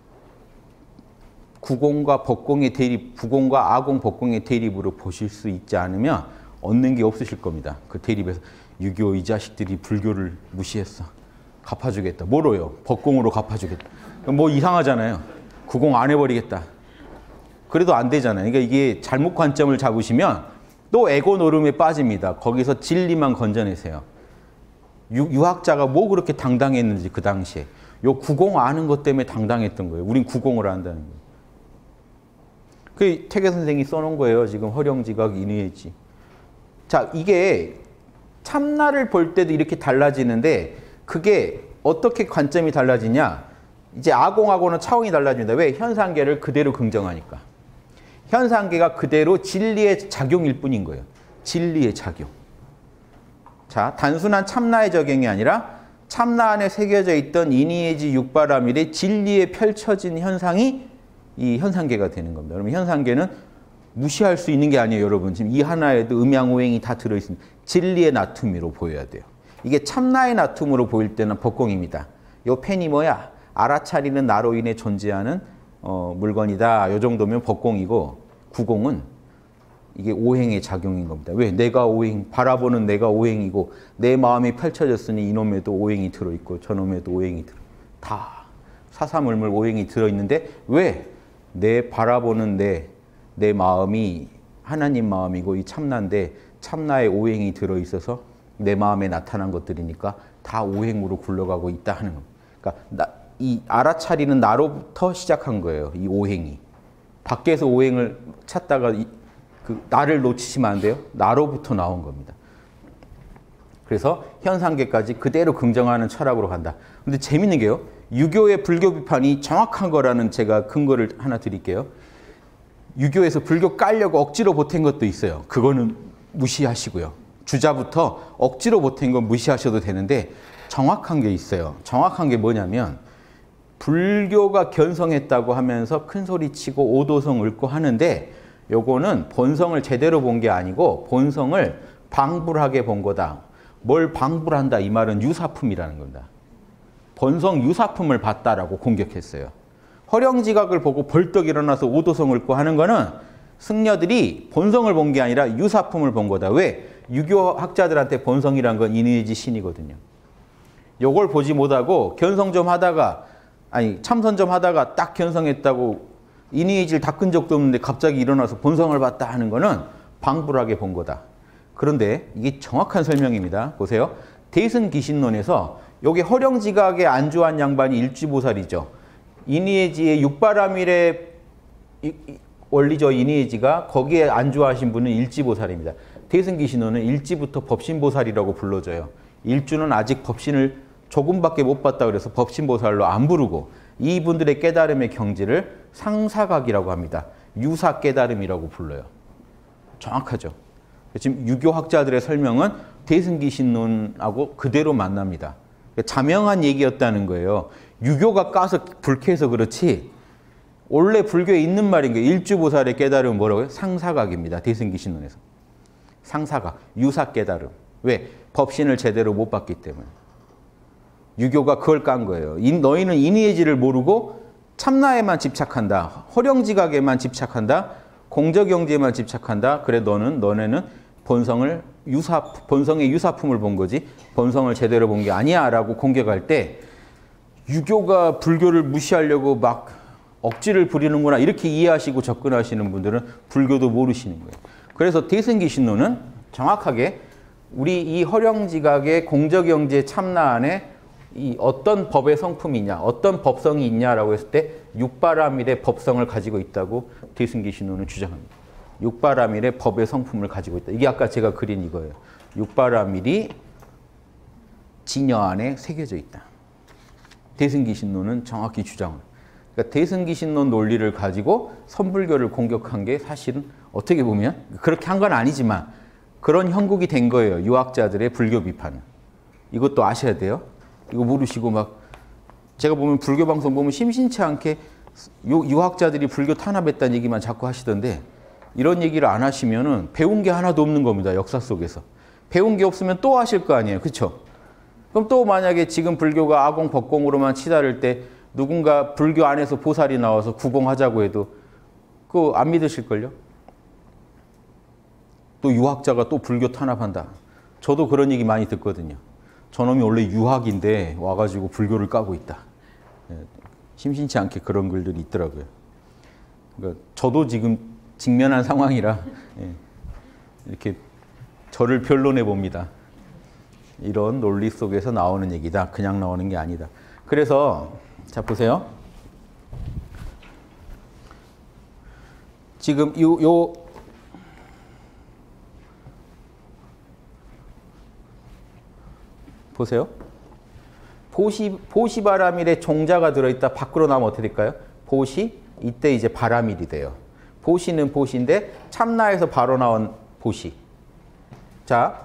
구공과 법공의 대립, 구공과 아공, 법공의 대립으로 보실 수 있지 않으면 얻는 게 없으실 겁니다. 그 대립에서 유교 이 자식들이 불교를 무시했어. 갚아주겠다. 뭐로요? 법공으로 갚아주겠다. 뭐 이상하잖아요. 구공 안 해버리겠다. 그래도 안 되잖아요. 그러니까 이게 잘못 관점을 잡으시면 또 에고 노름에 빠집니다. 거기서 진리만 건져내세요. 유학자가 뭐 그렇게 당당했는지 그 당시에. 요 구공 아는 것 때문에 당당했던 거예요. 우린 구공을 안다는 거예요. 그 태계 선생이 써놓은 거예요. 지금 허령지각 인의예지. 자, 이게 참나를 볼 때도 이렇게 달라지는데 그게 어떻게 관점이 달라지냐? 이제 아공하고는 차원이 달라집니다. 왜? 현상계를 그대로 긍정하니까. 현상계가 그대로 진리의 작용일 뿐인 거예요. 진리의 작용. 자, 단순한 참나의 적용이 아니라 참나 안에 새겨져 있던 인의예지 육바라밀의 진리에 펼쳐진 현상이 이 현상계가 되는 겁니다. 그러면 현상계는 무시할 수 있는 게 아니에요, 여러분. 지금 이 하나에도 음양오행이 다 들어있습니다. 진리의 나툼으로 보여야 돼요. 이게 참나의 나툼으로 보일 때는 법공입니다. 요 펜이 뭐야? 알아차리는 나로 인해 존재하는 물건이다. 요 정도면 법공이고 구공은 이게 오행의 작용인 겁니다. 왜? 내가 오행, 바라보는 내가 오행이고 내 마음이 펼쳐졌으니 이놈에도 오행이 들어있고 저놈에도 오행이 들어. 다 사사물물 오행이 들어있는데 왜? 내 바라보는 내 마음이 하나님 마음이고 이 참나인데 참나의 오행이 들어있어서 내 마음에 나타난 것들이니까 다 오행으로 굴러가고 있다 하는 겁니다. 그러니까 이 알아차리는 나로부터 시작한 거예요. 이 오행이. 밖에서 오행을 찾다가 그 나를 놓치시면 안 돼요. 나로부터 나온 겁니다. 그래서 현상계까지 그대로 긍정하는 철학으로 간다. 근데 재밌는 게요. 유교의 불교 비판이 정확한 거라는 제가 근거를 하나 드릴게요. 유교에서 불교 깔려고 억지로 보탠 것도 있어요. 그거는 무시하시고요. 주자부터 억지로 보탠 건 무시하셔도 되는데 정확한 게 있어요. 정확한 게 뭐냐면 불교가 견성했다고 하면서 큰 소리 치고 오도성 읊고 하는데 요거는 본성을 제대로 본 게 아니고 본성을 방불하게 본 거다. 뭘 방불한다 이 말은 유사품이라는 겁니다. 본성 유사품을 봤다라고 공격했어요. 허령지각을 보고 벌떡 일어나서 오도성 읊고 하는 거는 승려들이 본성을 본 게 아니라 유사품을 본 거다. 왜? 유교학자들한테 본성이란 건 인의지 신이거든요. 요걸 보지 못하고 견성 좀 하다가 참선 좀 하다가 딱 견성했다고 인의지를 닦은 적도 없는데 갑자기 일어나서 본성을 봤다 하는 거는 방불하게 본 거다. 그런데 이게 정확한 설명입니다. 보세요. 대승기신론에서 요게 허령지각에 안주한 양반이 일지보살이죠. 인의지의 육바라밀의 원리죠. 인의지가 거기에 안주하신 분은 일지보살입니다. 대승기신론은 일지부터 법신보살이라고 불러줘요. 일주는 아직 법신을 조금밖에 못 봤다 그래서 법신보살로 안 부르고 이분들의 깨달음의 경지를 상사각이라고 합니다. 유사 깨달음이라고 불러요. 정확하죠. 지금 유교학자들의 설명은 대승기신론하고 그대로 만납니다. 자명한 얘기였다는 거예요. 유교가 까서 불쾌해서 그렇지 원래 불교에 있는 말인 거예요. 일주보살의 깨달음은 뭐라고요? 상사각입니다. 대승기신론에서. 상사각, 유사 깨달음. 왜? 법신을 제대로 못 봤기 때문에. 유교가 그걸 깐 거예요. 너희는 인의의지를 모르고 참나에만 집착한다. 허령지각에만 집착한다. 공저경지에만 집착한다. 그래 너네는 본성의 유사품을 본 거지 본성을 제대로 본 게 아니야 라고 공격할 때 유교가 불교를 무시하려고 막 억지를 부리는구나 이렇게 이해하시고 접근하시는 분들은 불교도 모르시는 거예요. 그래서 대승기신론은 정확하게 우리 이 허령지각의 공저경지의 참나 안에 이 어떤 법의 성품이 있냐, 어떤 법성이 있냐라고 했을 때 육바라밀의 법성을 가지고 있다고 대승기신론은 주장합니다. 육바라밀의 법의 성품을 가지고 있다. 이게 아까 제가 그린 이거예요. 육바라밀이 진여 안에 새겨져 있다. 대승기신론은 정확히 주장합니다. 그러니까 대승기신론 논리를 가지고 선불교를 공격한 게 사실은 어떻게 보면 그렇게 한 건 아니지만 그런 형국이 된 거예요. 유학자들의 불교 비판은. 이것도 아셔야 돼요. 이거 모르시고 막 제가 보면 불교 방송 보면 심심치 않게 유학자들이 불교 탄압했다는 얘기만 자꾸 하시던데 이런 얘기를 안 하시면은 배운 게 하나도 없는 겁니다. 역사 속에서. 배운 게 없으면 또 하실 거 아니에요. 그렇죠? 그럼 또 만약에 지금 불교가 아공, 법공으로만 치달을 때 누군가 불교 안에서 보살이 나와서 구공하자고 해도 그거 안 믿으실걸요? 또 유학자가 또 불교 탄압한다. 저도 그런 얘기 많이 듣거든요. 저놈이 원래 유학인데 와가지고 불교를 까고 있다. 심심치 않게 그런 글들이 있더라고요. 그러니까 저도 지금 직면한 상황이라 이렇게 저를 변론해 봅니다. 이런 논리 속에서 나오는 얘기다. 그냥 나오는 게 아니다. 그래서 자 보세요. 지금 보세요. 보시바라밀에 종자가 들어있다. 밖으로 나오면 어떻게 될까요? 보시, 이때 이제 바라밀이 돼요. 보시는 보시인데 참나에서 바로 나온 보시. 자,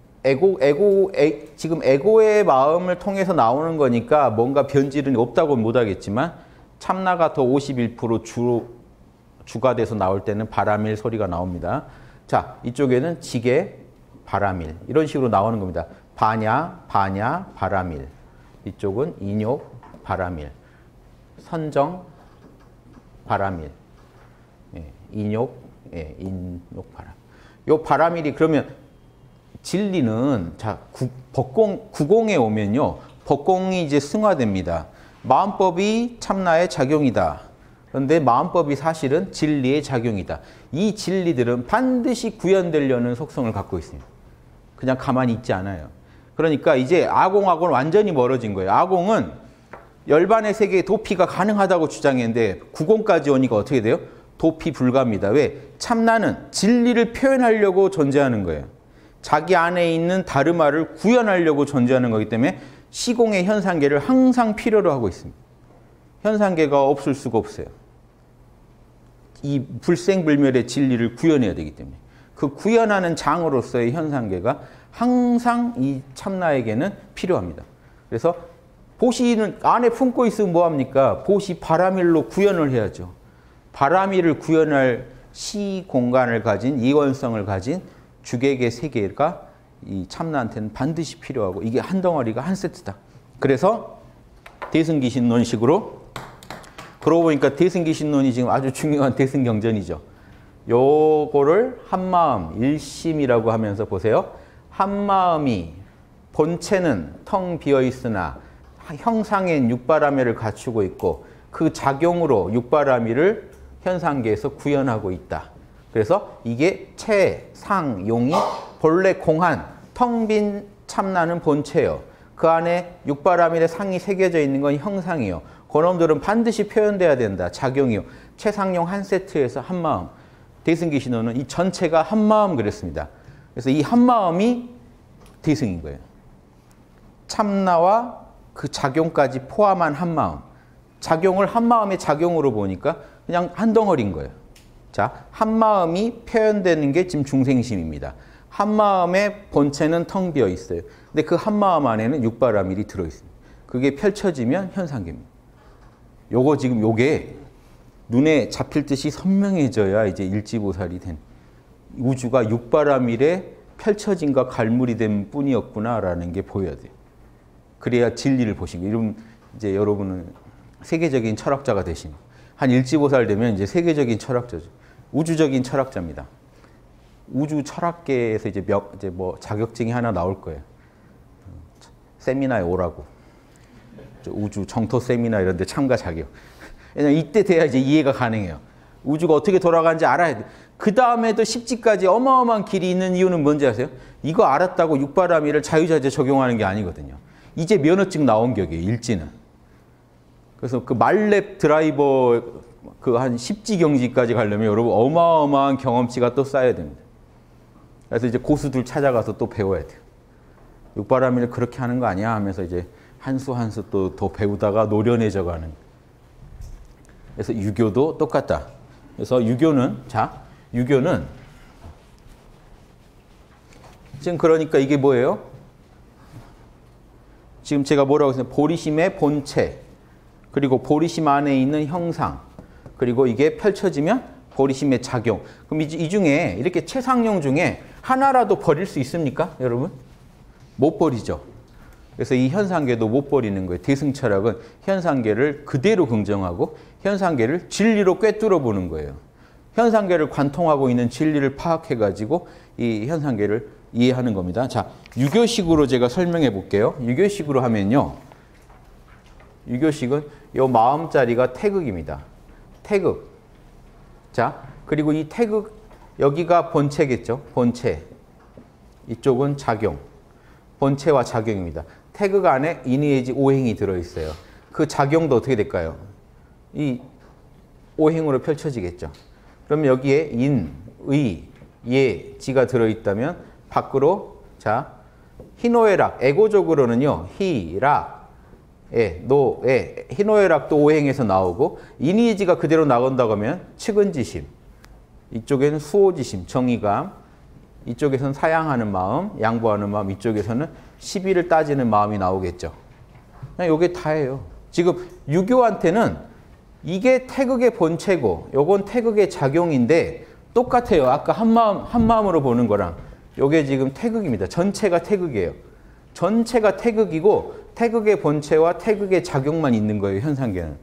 지금 에고의 마음을 통해서 나오는 거니까 뭔가 변질은 없다고는 못하겠지만 참나가 더 51% 주가 돼서 나올 때는 바라밀 소리가 나옵니다. 자, 이쪽에는 지게, 바라밀 이런 식으로 나오는 겁니다. 바냐, 바라밀. 이쪽은 인욕, 바라밀. 선정, 바라밀. 인욕, 바람. 요 바라밀이 그러면 진리는 자 구공에 오면요. 법공이 이제 승화됩니다. 마음법이 참나의 작용이다. 그런데 마음법이 사실은 진리의 작용이다. 이 진리들은 반드시 구현되려는 속성을 갖고 있습니다. 그냥 가만히 있지 않아요. 그러니까 이제 아공하고는 완전히 멀어진 거예요. 아공은 열반의 세계에 도피가 가능하다고 주장했는데 구공까지 오니까 어떻게 돼요? 도피 불가입니다. 왜? 참나는 진리를 표현하려고 존재하는 거예요. 자기 안에 있는 다르마를 구현하려고 존재하는 거기 때문에 시공의 현상계를 항상 필요로 하고 있습니다. 현상계가 없을 수가 없어요. 이 불생불멸의 진리를 구현해야 되기 때문에. 그 구현하는 장으로서의 현상계가 항상 이 참나에게는 필요합니다. 그래서 보시는 안에 품고 있으면 뭐합니까? 보시 바람일로 구현을 해야죠. 바람일을 구현할 시 공간을 가진 이원성을 가진 주객의 세 개가 이 참나한테는 반드시 필요하고 이게 한 덩어리가 한 세트다. 그래서 대승기신론식으로 그러고 보니까 대승기신론이 지금 아주 중요한 대승경전이죠. 요거를 한마음 일심이라고 하면서 보세요. 한마음이 본체는 텅 비어 있으나 형상엔 육바라밀을 갖추고 있고 그 작용으로 육바라밀을 현상계에서 구현하고 있다. 그래서 이게 체, 상, 용이 본래 공한 텅 빈 참나는 본체예요. 그 안에 육바라밀의 상이 새겨져 있는 건 형상이요. 그놈들은 반드시 표현돼야 된다. 작용이요. 체상용 한 세트에서 한마음. 대승기신론은 이 전체가 한마음 그랬습니다. 그래서 이 한마음이 대승인 거예요. 참나와 그 작용까지 포함한 한마음. 작용을 한마음의 작용으로 보니까 그냥 한 덩어리인 거예요. 자, 한마음이 표현되는 게 지금 중생심입니다. 한마음의 본체는 텅 비어 있어요. 근데 그 한마음 안에는 육바라밀이 들어있습니다. 그게 펼쳐지면 현상계입니다. 요거 지금 요게 눈에 잡힐 듯이 선명해져야 이제 일지보살이 된 우주가 육바라밀에 펼쳐진과 갈무리 된 뿐이었구나라는 게 보여야 돼요. 그래야 진리를 보시고 이러면 이제 여러분은 세계적인 철학자가 되신 한 일지보살 되면 이제 세계적인 철학자죠. 우주적인 철학자입니다. 우주 철학계에서 이제 뭐 자격증이 하나 나올 거예요. 세미나에 오라고. 우주 정토 세미나 이런 데 참가 자격. 왜냐면 이때 돼야 이제 이해가 가능해요. 우주가 어떻게 돌아가는지 알아야 돼. 그 다음에도 십지까지 어마어마한 길이 있는 이유는 뭔지 아세요? 이거 알았다고 육바라밀을 자유자재 적용하는 게 아니거든요. 이제 면허증 나온 격이에요, 일지는. 그래서 그 말렙 드라이버 그 한 10지 경지까지 가려면 여러분 어마어마한 경험치가 또 쌓여야 됩니다. 그래서 이제 고수들 찾아가서 또 배워야 돼요. 육바라밀을 그렇게 하는 거 아니야 하면서 이제 한 수 한 수 또 더 배우다가 노련해져 가는. 그래서 유교도 똑같다. 그래서 유교는 지금 그러니까 이게 뭐예요? 지금 제가 뭐라고 했어요? 보리심의 본체, 그리고 보리심 안에 있는 형상, 그리고 이게 펼쳐지면 보리심의 작용. 그럼 이 중에 이렇게 체상용 중에 하나라도 버릴 수 있습니까? 여러분? 못 버리죠. 그래서 이 현상계도 못 버리는 거예요. 대승철학은 현상계를 그대로 긍정하고 현상계를 진리로 꿰뚫어 보는 거예요. 현상계를 관통하고 있는 진리를 파악해가지고 이 현상계를 이해하는 겁니다. 자, 유교식으로 제가 설명해 볼게요. 유교식으로 하면요. 유교식은 이 마음자리가 태극입니다. 태극. 자, 그리고 이 태극, 여기가 본체겠죠. 본체. 이쪽은 작용. 본체와 작용입니다. 태극 안에 인의예지 오행이 들어있어요. 그 작용도 어떻게 될까요? 이 오행으로 펼쳐지겠죠. 그러면 여기에 인, 의, 예, 지가 들어있다면 밖으로 자 희노애락, 에고적으로는요. 희, 락, 에, 노, 에, 희노애락도 오행에서 나오고 인의예지가 그대로 나온다고 하면 측은지심, 이쪽에는 수호지심, 정의감, 이쪽에서는 사양하는 마음, 양보하는 마음, 이쪽에서는 시비를 따지는 마음이 나오겠죠. 그냥 이게 다예요. 지금 유교한테는 이게 태극의 본체고 요건 태극의 작용인데 똑같아요. 아까 한마음으로 보는 거랑 요게 지금 태극입니다. 전체가 태극이에요. 전체가 태극이고 태극의 본체와 태극의 작용만 있는 거예요. 현상계는.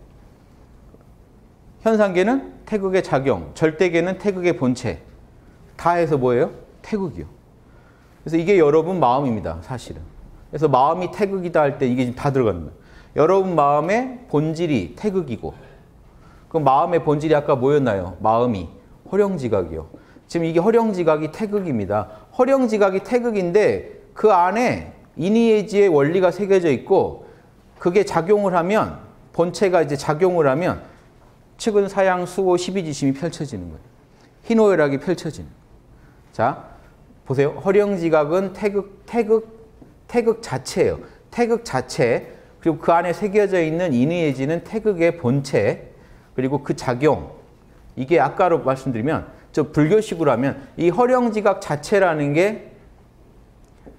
현상계는 태극의 작용, 절대계는 태극의 본체. 다 해서 뭐예요? 태극이요. 그래서 이게 여러분 마음입니다. 사실은. 그래서 마음이 태극이다 할 때 이게 지금 다 들어가는 거예요. 여러분 마음의 본질이 태극이고 그 마음의 본질이 아까 뭐였나요? 마음이 허령지각이요. 지금 이게 허령지각이 태극입니다. 허령지각이 태극인데 그 안에 인의예지의 원리가 새겨져 있고 그게 작용을 하면 본체가 이제 작용을 하면 측은 사양 수호 시비지심이 펼쳐지는 거예요. 희노애락이 펼쳐지는 거예요. 자, 보세요. 허령지각은 태극 자체예요. 태극 자체. 그리고 그 안에 새겨져 있는 인의예지는 태극의 본체. 그리고 그 작용. 이게 아까로 말씀드리면 저 불교식으로 하면 이 허령지각 자체라는 게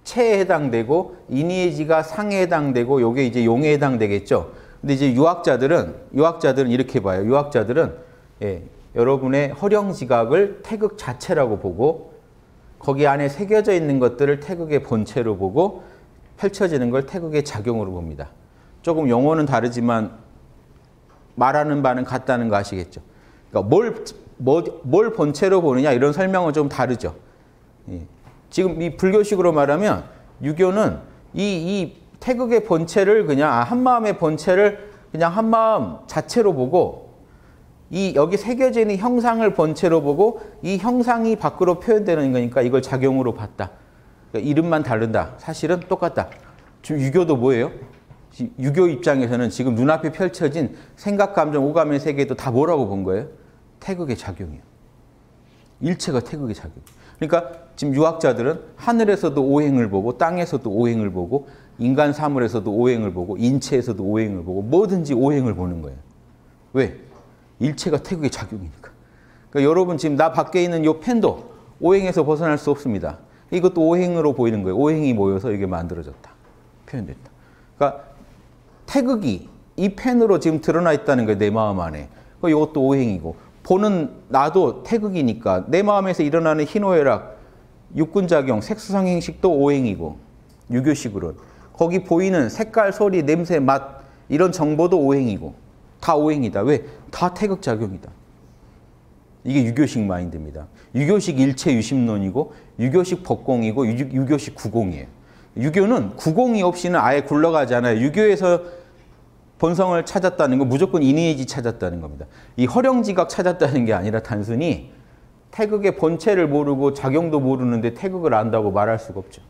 체에 해당되고 이니에지가 상에 해당되고 요게 이제 용에 해당되겠죠. 근데 이제 유학자들은 이렇게 봐요. 유학자들은 여러분의 허령지각을 태극 자체라고 보고 거기 안에 새겨져 있는 것들을 태극의 본체로 보고 펼쳐지는 걸 태극의 작용으로 봅니다. 조금 용어는 다르지만 말하는 바는 같다는 거 아시겠죠? 그러니까 뭘 본체로 보느냐 이런 설명은 좀 다르죠. 지금 이 불교식으로 말하면 유교는 이 태극의 본체를 그냥 한마음의 본체를 그냥 한마음 자체로 보고 이 여기 새겨져 있는 형상을 본체로 보고 이 형상이 밖으로 표현되는 거니까 이걸 작용으로 봤다. 그러니까 이름만 다른다. 사실은 똑같다. 지금 유교도 뭐예요? 유교 입장에서는 지금 눈앞에 펼쳐진 생각, 감정, 오감의 세계도 다 뭐라고 본 거예요? 태극의 작용이에요. 일체가 태극의 작용. 그러니까 지금 유학자들은 하늘에서도 오행을 보고 땅에서도 오행을 보고 인간 사물에서도 오행을 보고 인체에서도 오행을 보고 뭐든지 오행을 보는 거예요. 왜? 일체가 태극의 작용이니까. 그러니까 여러분 지금 나 밖에 있는 이 펜도 오행에서 벗어날 수 없습니다. 이것도 오행으로 보이는 거예요. 오행이 모여서 이게 만들어졌다. 표현됐다. 그러니까 태극이 이 펜으로 지금 드러나 있다는 거예요. 내 마음 안에. 이것도 오행이고 보는 나도 태극이니까 내 마음에서 일어나는 희노애락, 육군작용, 색수성행식도 오행이고 유교식으로는 거기 보이는 색깔, 소리, 냄새, 맛 이런 정보도 오행이고 다 오행이다. 왜? 다 태극작용이다. 이게 유교식 마인드입니다. 유교식 일체 유심론이고 유교식 법공이고 유교식 구공이에요. 유교는 구공이 없이는 아예 굴러가지 않아요. 유교에서 본성을 찾았다는 건 무조건 이니에지 찾았다는 겁니다. 이 허령지각 찾았다는 게 아니라 단순히 태극의 본체를 모르고 작용도 모르는데 태극을 안다고 말할 수가 없죠.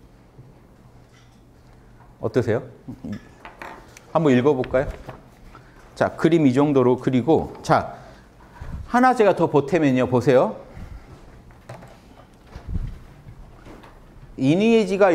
어떠세요? 한번 읽어볼까요? 자, 그림 이 정도로 그리고 자, 하나 제가 더 보태면요. 보세요. 이니에지가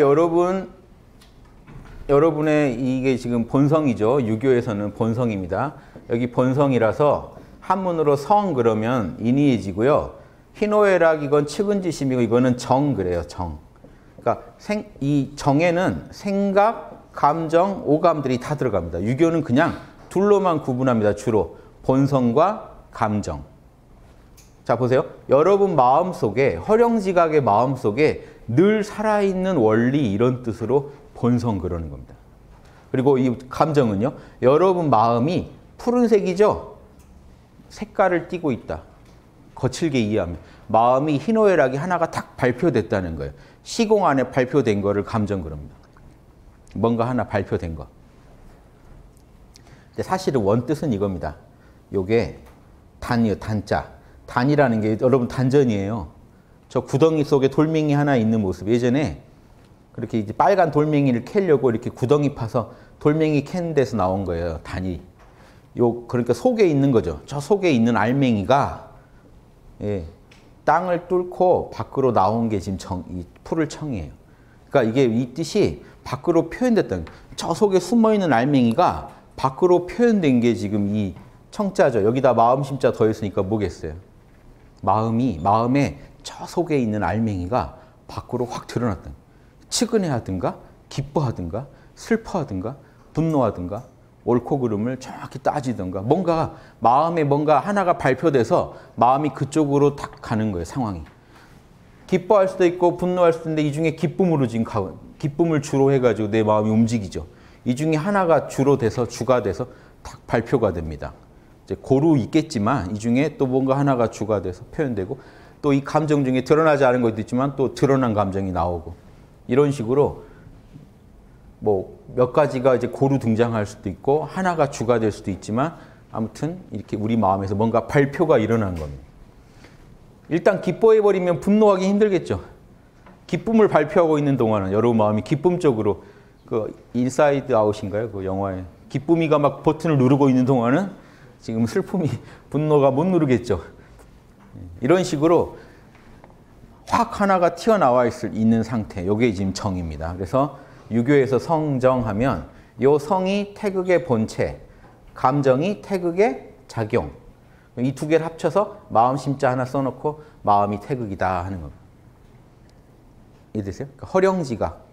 여러분의 이게 지금 본성이죠. 유교에서는 본성입니다. 여기 본성이라서 한문으로 성 그러면 이니에지고요. 희노애락 이건 측은지심이고 이거는 정 그래요. 정. 그러니까 이 정에는 생각, 감정, 오감들이 다 들어갑니다. 유교는 그냥 둘로만 구분합니다. 주로 본성과 감정. 자 보세요. 여러분 마음속에 허령지각의 마음속에 늘 살아있는 원리 이런 뜻으로 본성 그러는 겁니다. 그리고 이 감정은요. 여러분 마음이 푸른색이죠. 색깔을 띠고 있다. 거칠게 이해하면 마음이 희노애락이 하나가 딱 발표됐다는 거예요. 시공 안에 발표된 거를 감정 그럽니다. 뭔가 하나 발표된 거. 근데 사실은 원뜻은 이겁니다. 요게 단이요. 단자. 단이라는 게 여러분 단전이에요. 저 구덩이 속에 돌멩이 하나 있는 모습. 예전에 그렇게 이제 빨간 돌멩이를 캐려고 이렇게 구덩이 파서 돌멩이 캐는 데서 나온 거예요. 단이. 그러니까 속에 있는 거죠. 저 속에 있는 알맹이가 땅을 뚫고 밖으로 나온 게 지금 이 풀을 청이에요. 그러니까 이게 이 뜻이 밖으로 표현됐다는 거예요. 저 속에 숨어있는 알맹이가 밖으로 표현된 게 지금 이 청자죠. 여기다 마음 심자 더했으니까 뭐겠어요? 마음에 저 속에 있는 알맹이가 밖으로 확 드러났다. 측은해하든가 기뻐하든가 슬퍼하든가 분노하든가 옳고 그름을 정확히 따지든가 뭔가 마음에 뭔가 하나가 발표돼서 마음이 그쪽으로 딱 가는 거예요. 상황이. 기뻐할 수도 있고 분노할 수도 있는데 이 중에 기쁨으로 지금 기쁨을 주로 해가지고 내 마음이 움직이죠. 이 중에 하나가 주로 돼서 주가 돼서 딱 발표가 됩니다. 이제 고루 있겠지만 이 중에 또 뭔가 하나가 주가 돼서 표현되고 또 이 감정 중에 드러나지 않은 것도 있지만 또 드러난 감정이 나오고 이런 식으로 뭐 몇 가지가 이제 고루 등장할 수도 있고 하나가 주가 될 수도 있지만 아무튼 이렇게 우리 마음에서 뭔가 발표가 일어난 겁니다. 일단 기뻐해버리면 분노하기 힘들겠죠. 기쁨을 발표하고 있는 동안은 여러분 마음이 기쁨 쪽으로 그 인사이드 아웃인가요? 그 영화에 기쁨이가 막 버튼을 누르고 있는 동안은 지금 슬픔이 분노가 못 누르겠죠. 이런 식으로 확 하나가 튀어나와 있는 상태. 이게 지금 정입니다. 그래서 유교에서 성정하면 이 성이 태극의 본체, 감정이 태극의 작용. 이 두 개를 합쳐서 마음 심자 하나 써놓고 마음이 태극이다 하는 겁니다. 이해되세요? 그러니까 허령지각.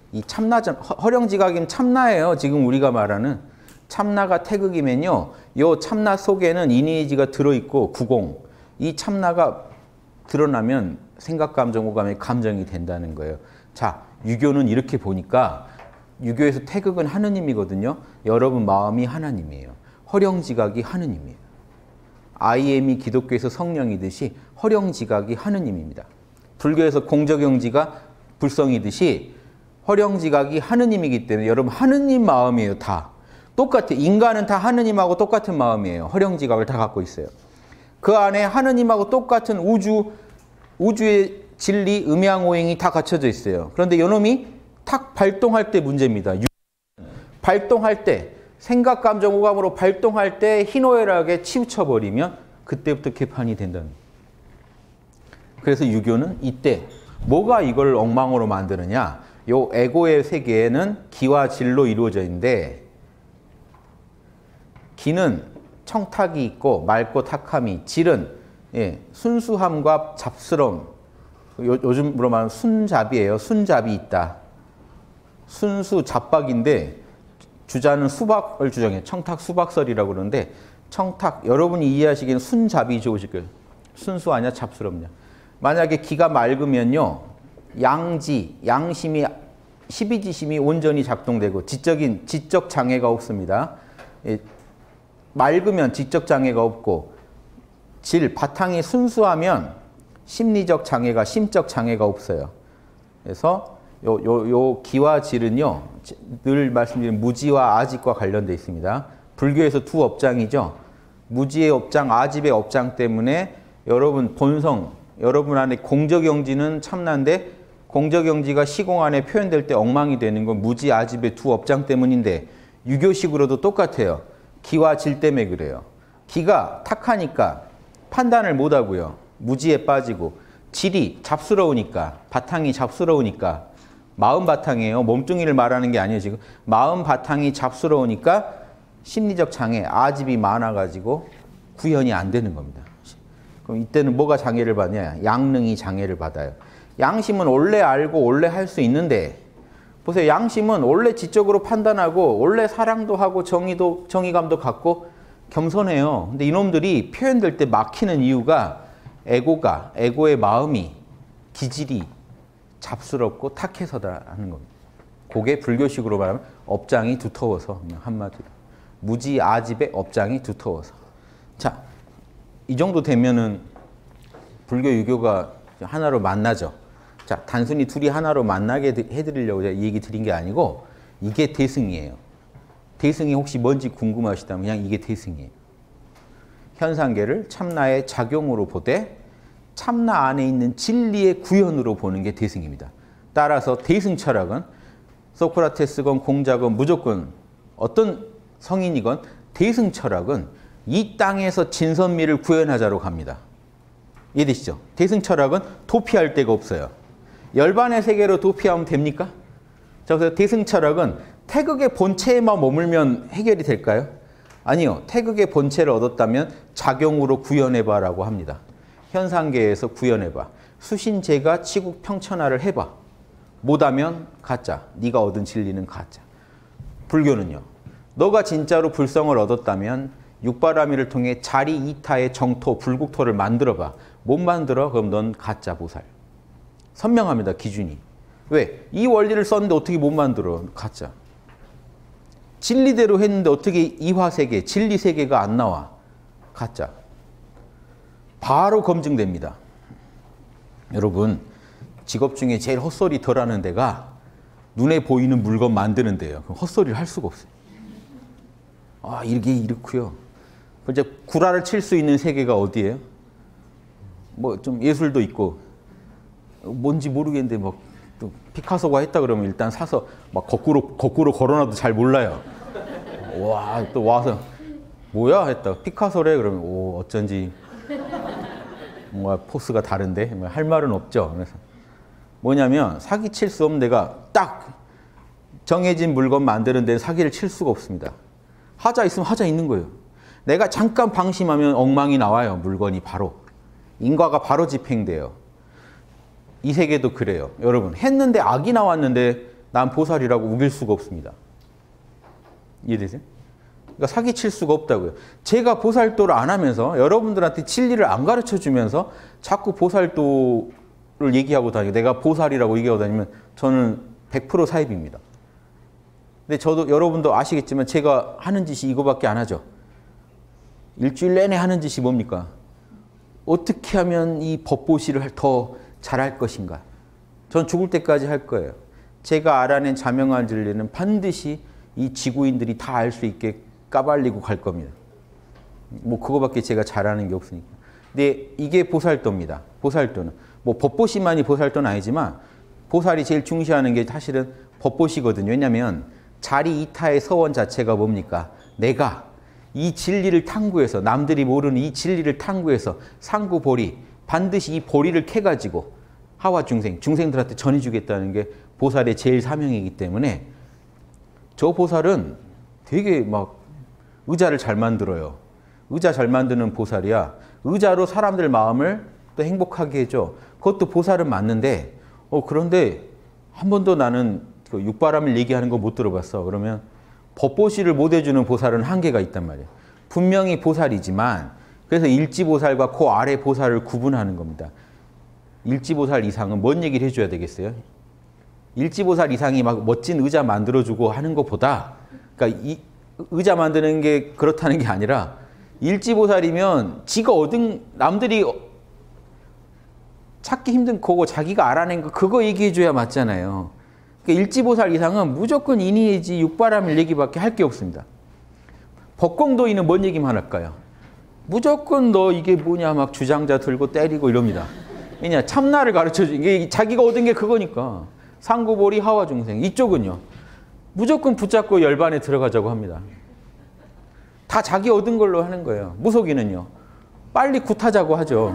이 참나점, 허령지각이면 참나예요. 지금 우리가 말하는 참나가 태극이면요. 요 참나 속에는 이니지가 들어있고 구공. 이 참나가 드러나면 생각, 감정, 오감의 감정이 된다는 거예요. 자, 유교는 이렇게 보니까 유교에서 태극은 하느님이거든요. 여러분 마음이 하나님이에요. 허령지각이 하느님이에요. IM이 기독교에서 성령이듯이 허령지각이 하느님입니다. 불교에서 공적영지가 불성이듯이 허령지각이 하느님이기 때문에 여러분 하느님 마음이에요. 다. 똑같아. 인간은 다 하느님하고 똑같은 마음이에요. 허령지각을 다 갖고 있어요. 그 안에 하느님하고 똑같은 우주의 진리, 음양오행이 다 갖춰져 있어요. 그런데 이놈이 탁 발동할 때 문제입니다. 발동할 때, 생각, 감정, 오감으로 발동할 때 희노애락에 치우쳐버리면 그때부터 개판이 된다는 거예요. 그래서 유교는 이때 뭐가 이걸 엉망으로 만드느냐. 요 에고의 세계에는 기와 질로 이루어져 있는데 기는 청탁이 있고 맑고 탁함이, 질은 순수함과 잡스러움, 요즘으로 말하면 순잡이에요. 순잡이 있다. 순수 잡박인데 주자는 수박을 주장해요. 청탁 수박설이라고 그러는데 청탁, 여러분이 이해하시기에는 순잡이 좋으실 거예요. 순수하냐 잡스럽냐. 만약에 기가 맑으면요. 양지, 양심이, 십이지심이 온전히 작동되고 지적 장애가 없습니다. 맑으면 지적 장애가 없고 질, 바탕이 순수하면 심리적 장애가, 심적 장애가 없어요. 그래서 요 기와 질은요, 늘 말씀드린 무지와 아집과 관련되어 있습니다. 불교에서 두 업장이죠. 무지의 업장, 아집의 업장 때문에 여러분 본성, 여러분 안에 공적영지는 참나인데 공적영지가 시공 안에 표현될 때 엉망이 되는 건 무지, 아집의 두 업장 때문인데 유교식으로도 똑같아요. 기와 질 때문에 그래요. 기가 탁하니까 판단을 못하고요. 무지에 빠지고 질이 잡스러우니까, 바탕이 잡스러우니까, 마음 바탕이에요. 몸뚱이를 말하는 게 아니에요. 지금 마음 바탕이 잡스러우니까 심리적 장애, 아집이 많아가지고 구현이 안 되는 겁니다. 그럼 이때는 뭐가 장애를 받냐? 양능이 장애를 받아요. 양심은 원래 알고 원래 할 수 있는데 보세요. 양심은 원래 지적으로 판단하고 원래 사랑도 하고 정의감도 갖고 겸손해요. 근데 이놈들이 표현될 때 막히는 이유가 에고의 마음이, 기질이 잡스럽고 탁해서다라는 겁니다. 그게 불교식으로 말하면 업장이 두터워서, 그냥 한마디로. 무지, 아집의 업장이 두터워서. 자, 이 정도 되면은 불교, 유교가 하나로 만나죠. 자, 단순히 둘이 하나로 만나게 해드리려고 제가 이 얘기 드린 게 아니고 이게 대승이에요. 대승이 혹시 뭔지 궁금하시다면 그냥 이게 대승이에요. 현상계를 참나의 작용으로 보되 참나 안에 있는 진리의 구현으로 보는 게 대승입니다. 따라서 대승 철학은 소크라테스건 공자건 무조건 어떤 성인이건 대승 철학은 이 땅에서 진선미를 구현하자로 갑니다. 이해되시죠? 대승 철학은 도피할 데가 없어요. 열반의 세계로 도피하면 됩니까? 자, 그래서 대승 철학은 태극의 본체에만 머물면 해결이 될까요? 아니요. 태극의 본체를 얻었다면 작용으로 구현해봐라고 합니다. 현상계에서 구현해봐. 수신제가 치국 평천하를 해봐. 못하면 가짜. 네가 얻은 진리는 가짜. 불교는요. 너가 진짜로 불성을 얻었다면 육바라밀을 통해 자리 이타의 정토, 불국토를 만들어봐. 못 만들어? 그럼 넌 가짜 보살. 선명합니다. 기준이. 왜? 이 원리를 썼는데 어떻게 못 만들어? 가짜. 진리대로 했는데 어떻게 이화세계, 진리세계가 안 나와? 가짜. 바로 검증됩니다. 여러분, 직업 중에 제일 헛소리 덜 하는 데가 눈에 보이는 물건 만드는 데예요. 그럼 헛소리를 할 수가 없어요. 아, 이게 이렇고요. 이제 구라를 칠 수 있는 세계가 어디예요? 뭐 좀 예술도 있고 뭔지 모르겠는데 막 또 피카소가 했다 그러면 일단 사서 막 거꾸로 걸어놔도 잘 몰라요. 와, 또 와서 뭐야 했다. 피카소래 그러면 오, 어쩐지 뭔가 포스가 다른데 할 말은 없죠. 그래서 뭐냐면 사기 칠 수 없는 데가 딱 정해진 물건 만드는 데는 사기를 칠 수가 없습니다. 하자 있으면 하자 있는 거예요. 내가 잠깐 방심하면 엉망이 나와요. 물건이 바로. 인과가 바로 집행돼요. 이 세계도 그래요. 여러분, 했는데 악이 나왔는데 난 보살이라고 우길 수가 없습니다. 이해되세요? 그러니까 사기칠 수가 없다고요. 제가 보살도를 안 하면서 여러분들한테 진리를 안 가르쳐 주면서 자꾸 보살도를 얘기하고 다니고 내가 보살이라고 얘기하고 다니면 저는 100% 사입입니다. 근데 저도 여러분도 아시겠지만 제가 하는 짓이 이거밖에 안 하죠. 일주일 내내 하는 짓이 뭡니까? 어떻게 하면 이 법보시를 더 잘할 것인가? 전 죽을 때까지 할 거예요. 제가 알아낸 자명한 진리는 반드시 이 지구인들이 다 알 수 있게 까발리고 갈 겁니다. 뭐 그거밖에 제가 잘하는 게 없으니까. 근데 이게 보살도입니다. 보살도는 뭐 법보시만이 보살도는 아니지만 보살이 제일 중시하는 게 사실은 법보시거든요. 왜냐하면 자리 이타의 서원 자체가 뭡니까? 내가 이 진리를 탐구해서 남들이 모르는 이 진리를 탐구해서 상구보리 반드시 이 보리를 캐가지고 하와 중생들한테 전해주겠다는 게 보살의 제일 사명이기 때문에 저 보살은 되게 막 의자를 잘 만들어요. 의자 잘 만드는 보살이야. 의자로 사람들 마음을 또 행복하게 해줘. 그것도 보살은 맞는데 그런데 한 번도 나는 그 육바람일 얘기하는 거 못 들어봤어. 그러면 법보시를 못 해주는 보살은 한계가 있단 말이에요. 분명히 보살이지만 그래서 일지보살과 그 아래 보살을 구분하는 겁니다. 일지보살 이상은 뭔 얘기를 해줘야 되겠어요? 일지보살 이상이 막 멋진 의자 만들어주고 하는 것보다 그러니까 이 의자 만드는 게 그렇다는 게 아니라 일지보살이면 지가 얻은 남들이 찾기 힘든 거고 자기가 알아낸 거 그거 얘기해줘야 맞잖아요. 그러니까 일지보살 이상은 무조건 인의예지 육바람일 얘기밖에 할 게 없습니다. 법공도인은 뭔 얘기만 할까요? 무조건 너 이게 뭐냐 막 주장자 들고 때리고 이럽니다. 왜냐 참나를 가르쳐주 이게 자기가 얻은 게 그거니까. 상구보리 하와중생 이쪽은요. 무조건 붙잡고 열반에 들어가자고 합니다. 다 자기 얻은 걸로 하는 거예요. 무속인은요. 빨리 굿하자고 하죠.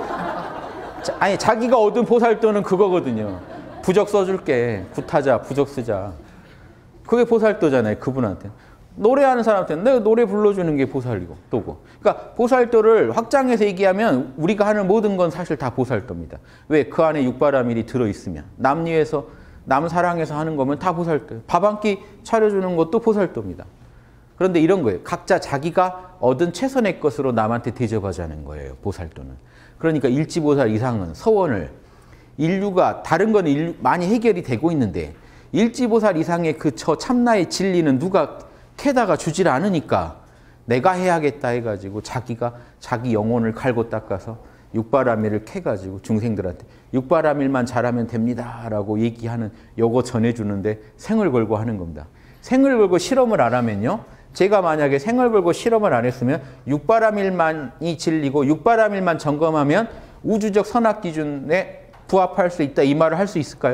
아니 자기가 얻은 보살도는 그거거든요. 부적 써줄게. 굿하자. 부적 쓰자. 그게 보살도잖아요. 그분한테. 노래하는 사람한테는 내가 노래 불러주는 게 보살이고 또고. 그러니까 보살도를 확장해서 얘기하면 우리가 하는 모든 건 사실 다 보살도입니다. 왜? 그 안에 육바라밀이 들어있으면. 남 위해서 남 사랑해서 하는 거면 다 보살도예요. 밥 한 끼 차려주는 것도 보살도입니다. 그런데 이런 거예요. 각자 자기가 얻은 최선의 것으로 남한테 대접하자는 거예요. 보살도는. 그러니까 일지보살 이상은 서원을 인류가 다른 거는 많이 해결이 되고 있는데 일지보살 이상의 그 참나의 진리는 누가 캐다가 주질 않으니까 내가 해야겠다 해가지고 자기가 자기 영혼을 갈고 닦아서 육바라밀을 캐가지고 중생들한테 육바라밀만 잘하면 됩니다 라고 얘기하는 요거 전해주는데 생을 걸고 하는 겁니다. 생을 걸고 실험을 안 하면요. 제가 만약에 생을 걸고 실험을 안 했으면 육바라밀만이 진리고 육바라밀만 점검하면 우주적 선악 기준에 부합할 수 있다 이 말을 할 수 있을까요?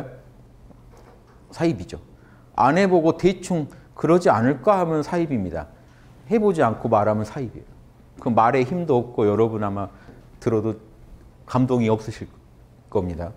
사입이죠. 안 해보고 대충 그러지 않을까 하면 사입입니다. 해보지 않고 말하면 사입이에요. 그 말에 힘도 없고 여러분 아마 들어도 감동이 없으실 겁니다.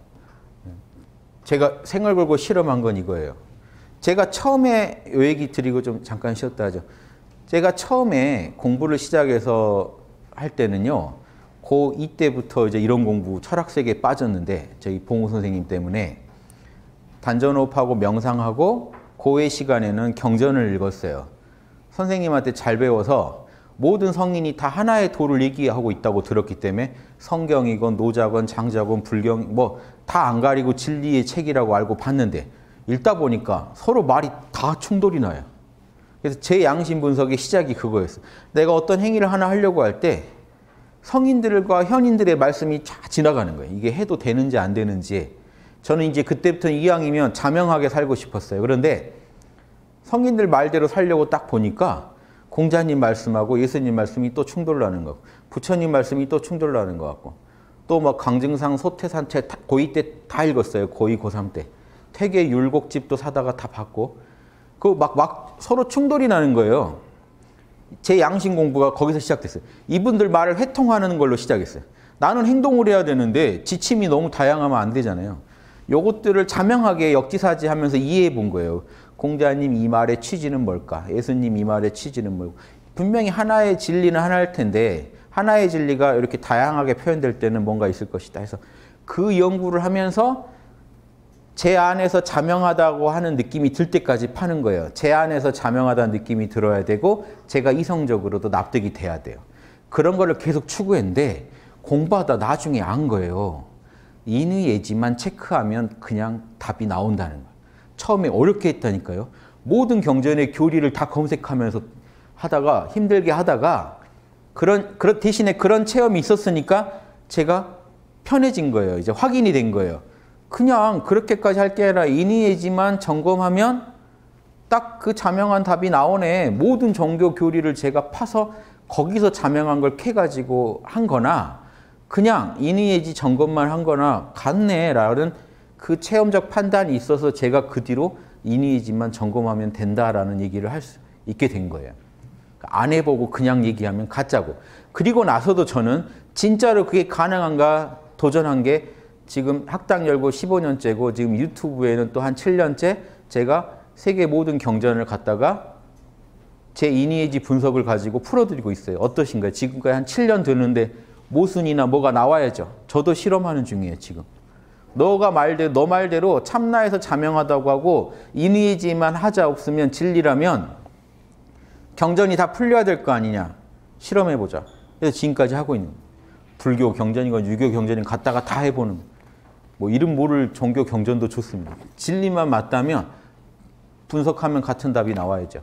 제가 생을 걸고 실험한 건 이거예요. 제가 처음에 요 얘기 드리고 좀 잠깐 쉬었다 하죠. 제가 처음에 공부를 시작해서 할 때는요. 이때부터 이제 이런 공부 철학세계에 빠졌는데 저희 봉호 선생님 때문에 단전호흡하고 명상하고 고의 시간에는 경전을 읽었어요. 선생님한테 잘 배워서 모든 성인이 다 하나의 도를 얘기하고 있다고 들었기 때문에 성경이건 노자건 장자건 불경 뭐 다 안 가리고 진리의 책이라고 알고 봤는데 읽다 보니까 서로 말이 다 충돌이 나요. 그래서 제 양심 분석의 시작이 그거였어요. 내가 어떤 행위를 하나 하려고 할 때 성인들과 현인들의 말씀이 쫙 지나가는 거예요. 이게 해도 되는지 안 되는지. 저는 이제 그때부터 이왕이면 자명하게 살고 싶었어요. 그런데 성인들 말대로 살려고 딱 보니까 공자님 말씀하고 예수님 말씀이 또 충돌나는 거, 부처님 말씀이 또 충돌나는 것 같고, 또 막 강증상 소태산체 고2 때 다 읽었어요. 고2, 고3 때. 퇴계 율곡집도 사다가 다 봤고, 그 막 서로 충돌이 나는 거예요. 제 양심 공부가 거기서 시작됐어요. 이분들 말을 회통하는 걸로 시작했어요. 나는 행동을 해야 되는데 지침이 너무 다양하면 안 되잖아요. 요것들을 자명하게 역지사지하면서 이해해 본 거예요. 공자님 이 말의 취지는 뭘까? 예수님 이 말의 취지는 뭘까? 분명히 하나의 진리는 하나일 텐데 하나의 진리가 이렇게 다양하게 표현될 때는 뭔가 있을 것이다 해서 그 연구를 하면서 제 안에서 자명하다고 하는 느낌이 들 때까지 파는 거예요. 제 안에서 자명하다는 느낌이 들어야 되고 제가 이성적으로도 납득이 돼야 돼요. 그런 거를 계속 추구했는데 공부하다 나중에 안 거예요. 인의예지만 체크하면 그냥 답이 나온다는 거예요. 처음에 어렵게 했다니까요. 모든 경전의 교리를 다 검색하면서 하다가 힘들게 하다가 대신에 그런 체험이 있었으니까 제가 편해진 거예요. 이제 확인이 된 거예요. 그냥 그렇게까지 할 게 아니라 인의예지만 점검하면 딱 그 자명한 답이 나오네. 모든 종교 교리를 제가 파서 거기서 자명한 걸 캐가지고 한 거나 그냥 인의예지 점검만 한 거나 같네라는 그 체험적 판단이 있어서 제가 그 뒤로 인의예지만 점검하면 된다라는 얘기를 할 수 있게 된 거예요. 안 해보고 그냥 얘기하면 가짜고. 그리고 나서도 저는 진짜로 그게 가능한가 도전한 게 지금 학당 열고 15년째고 지금 유튜브에는 또 한 7년째 제가 세계 모든 경전을 갖다가 제 인의예지 분석을 가지고 풀어드리고 있어요. 어떠신가요? 지금까지 한 7년 되는데 모순이나 뭐가 나와야죠. 저도 실험하는 중이에요, 지금. 너 말대로 참나에서 자명하다고 하고 인의예지만 하자 없으면 진리라면 경전이 다 풀려야 될 거 아니냐. 실험해보자. 그래서 지금까지 하고 있는 거예요. 불교 경전이건 유교 경전이건 갖다가 다 해보는 거예요. 뭐 이름 모를 종교 경전도 좋습니다. 진리만 맞다면 분석하면 같은 답이 나와야죠.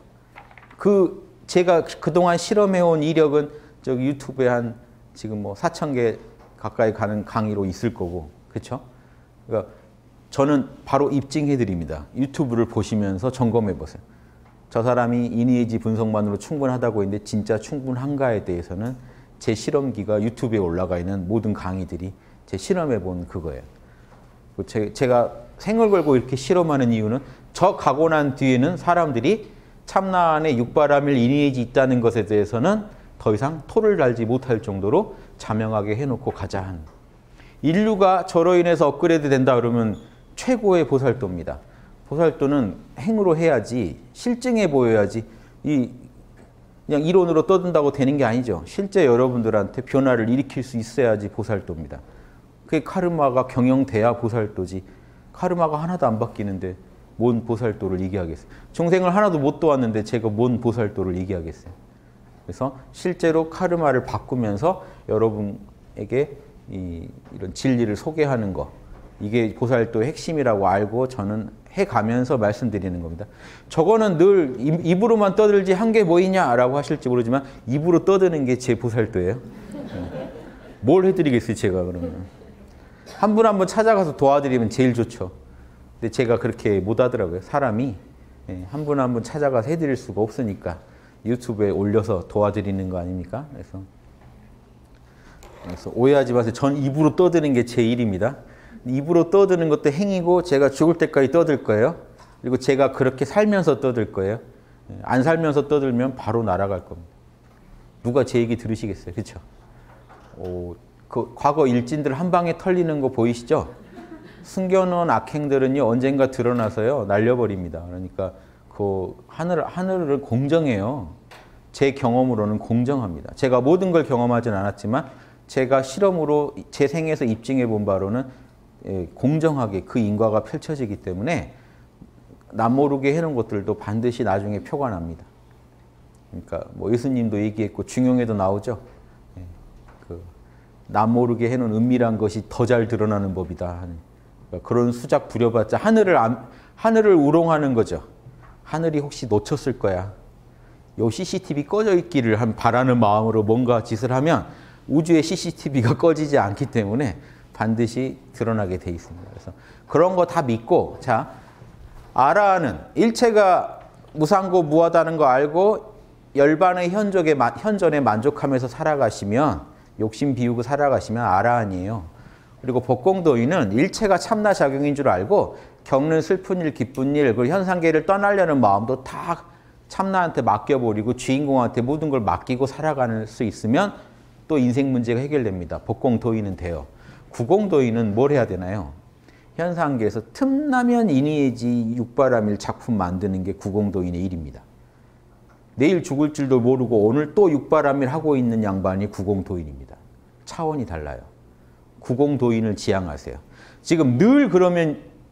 제가 그동안 실험해온 이력은 저기 유튜브에 한 지금 뭐 4,000개 가까이 가는 강의로 있을 거고, 그렇죠? 그러니까 저는 바로 입증해 드립니다. 유튜브를 보시면서 점검해 보세요. 저 사람이 인의예지 분석만으로 충분하다고 했는데 진짜 충분한가에 대해서는 제 실험기가 유튜브에 올라가 있는 모든 강의들이 제 실험해 본 그거예요. 제가 생을 걸고 이렇게 실험하는 이유는 저 가고 난 뒤에는 사람들이 참나 안에 육바라밀 인의예지 있다는 것에 대해서는 더 이상 토를 달지 못할 정도로 자명하게 해놓고 가자 하는. 인류가 저로 인해서 업그레이드 된다 그러면 최고의 보살도입니다. 보살도는 행으로 해야지, 실증해 보여야지 그냥 이론으로 떠든다고 되는 게 아니죠. 실제 여러분들한테 변화를 일으킬 수 있어야지 보살도입니다. 그게 카르마가 경영돼야 보살도지. 카르마가 하나도 안 바뀌는데 뭔 보살도를 얘기하겠어요. 중생을 하나도 못 도왔는데 제가 뭔 보살도를 얘기하겠어요. 그래서 실제로 카르마를 바꾸면서 여러분에게 이런 진리를 소개하는 거, 이게 보살도의 핵심이라고 알고 저는 해가면서 말씀드리는 겁니다. 저거는 늘 입으로만 떠들지 한 게 뭐이냐라고 하실지 모르지만 입으로 떠드는 게 제 보살도예요. 뭘 해드리겠어요, 제가 그러면. 한 분 한 분 찾아가서 도와드리면 제일 좋죠. 근데 제가 그렇게 못 하더라고요. 사람이 한 분 한 분 찾아가서 해드릴 수가 없으니까 유튜브에 올려서 도와드리는 거 아닙니까? 그래서 오해하지 마세요. 전 입으로 떠드는 게 제 일입니다. 입으로 떠드는 것도 행위고 제가 죽을 때까지 떠들 거예요. 그리고 제가 그렇게 살면서 떠들 거예요. 안 살면서 떠들면 바로 날아갈 겁니다. 누가 제 얘기 들으시겠어요? 그렇죠? 그 과거 일진들 한 방에 털리는 거 보이시죠? 숨겨놓은 악행들은요 언젠가 드러나서요 날려버립니다. 그러니까 그 하늘을 공정해요. 제 경험으로는 공정합니다. 제가 모든 걸 경험하진 않았지만 제가 실험으로 제 생에서 입증해 본 바로는 공정하게 그 인과가 펼쳐지기 때문에 남 모르게 해놓은 것들도 반드시 나중에 표가 납니다. 그러니까 뭐 예수님도 얘기했고 중용에도 나오죠. 남 모르게 해놓은 은밀한 것이 더 잘 드러나는 법이다. 그러니까 그런 수작 부려봤자 하늘을 우롱하는 거죠. 하늘이 혹시 놓쳤을 거야. 요 CCTV 꺼져 있기를 바라는 마음으로 뭔가 짓을 하면 우주의 CCTV가 꺼지지 않기 때문에 반드시 드러나게 돼 있습니다. 그래서 그런 거 다 믿고, 자, 아라하는 일체가 무상고 무하다는 거 알고 열반의 현존에 만족하면서 살아가시면, 욕심 비우고 살아가시면 아라한이에요. 그리고 법공도인은 일체가 참나 작용인 줄 알고 겪는 슬픈 일, 기쁜 일, 그 현상계를 떠나려는 마음도 다 참나한테 맡겨버리고 주인공한테 모든 걸 맡기고 살아갈 수 있으면 또 인생 문제가 해결됩니다. 법공도인은 돼요. 구공도인은 뭘 해야 되나요? 현상계에서 틈나면 인의예지 육바라밀 작품 만드는 게 구공도인의 일입니다. 내일 죽을 줄도 모르고 오늘 또 육바라밀 하고 있는 양반이 구공도인입니다. 차원이 달라요. 구공도인을 지향하세요. 지금 늘 그러면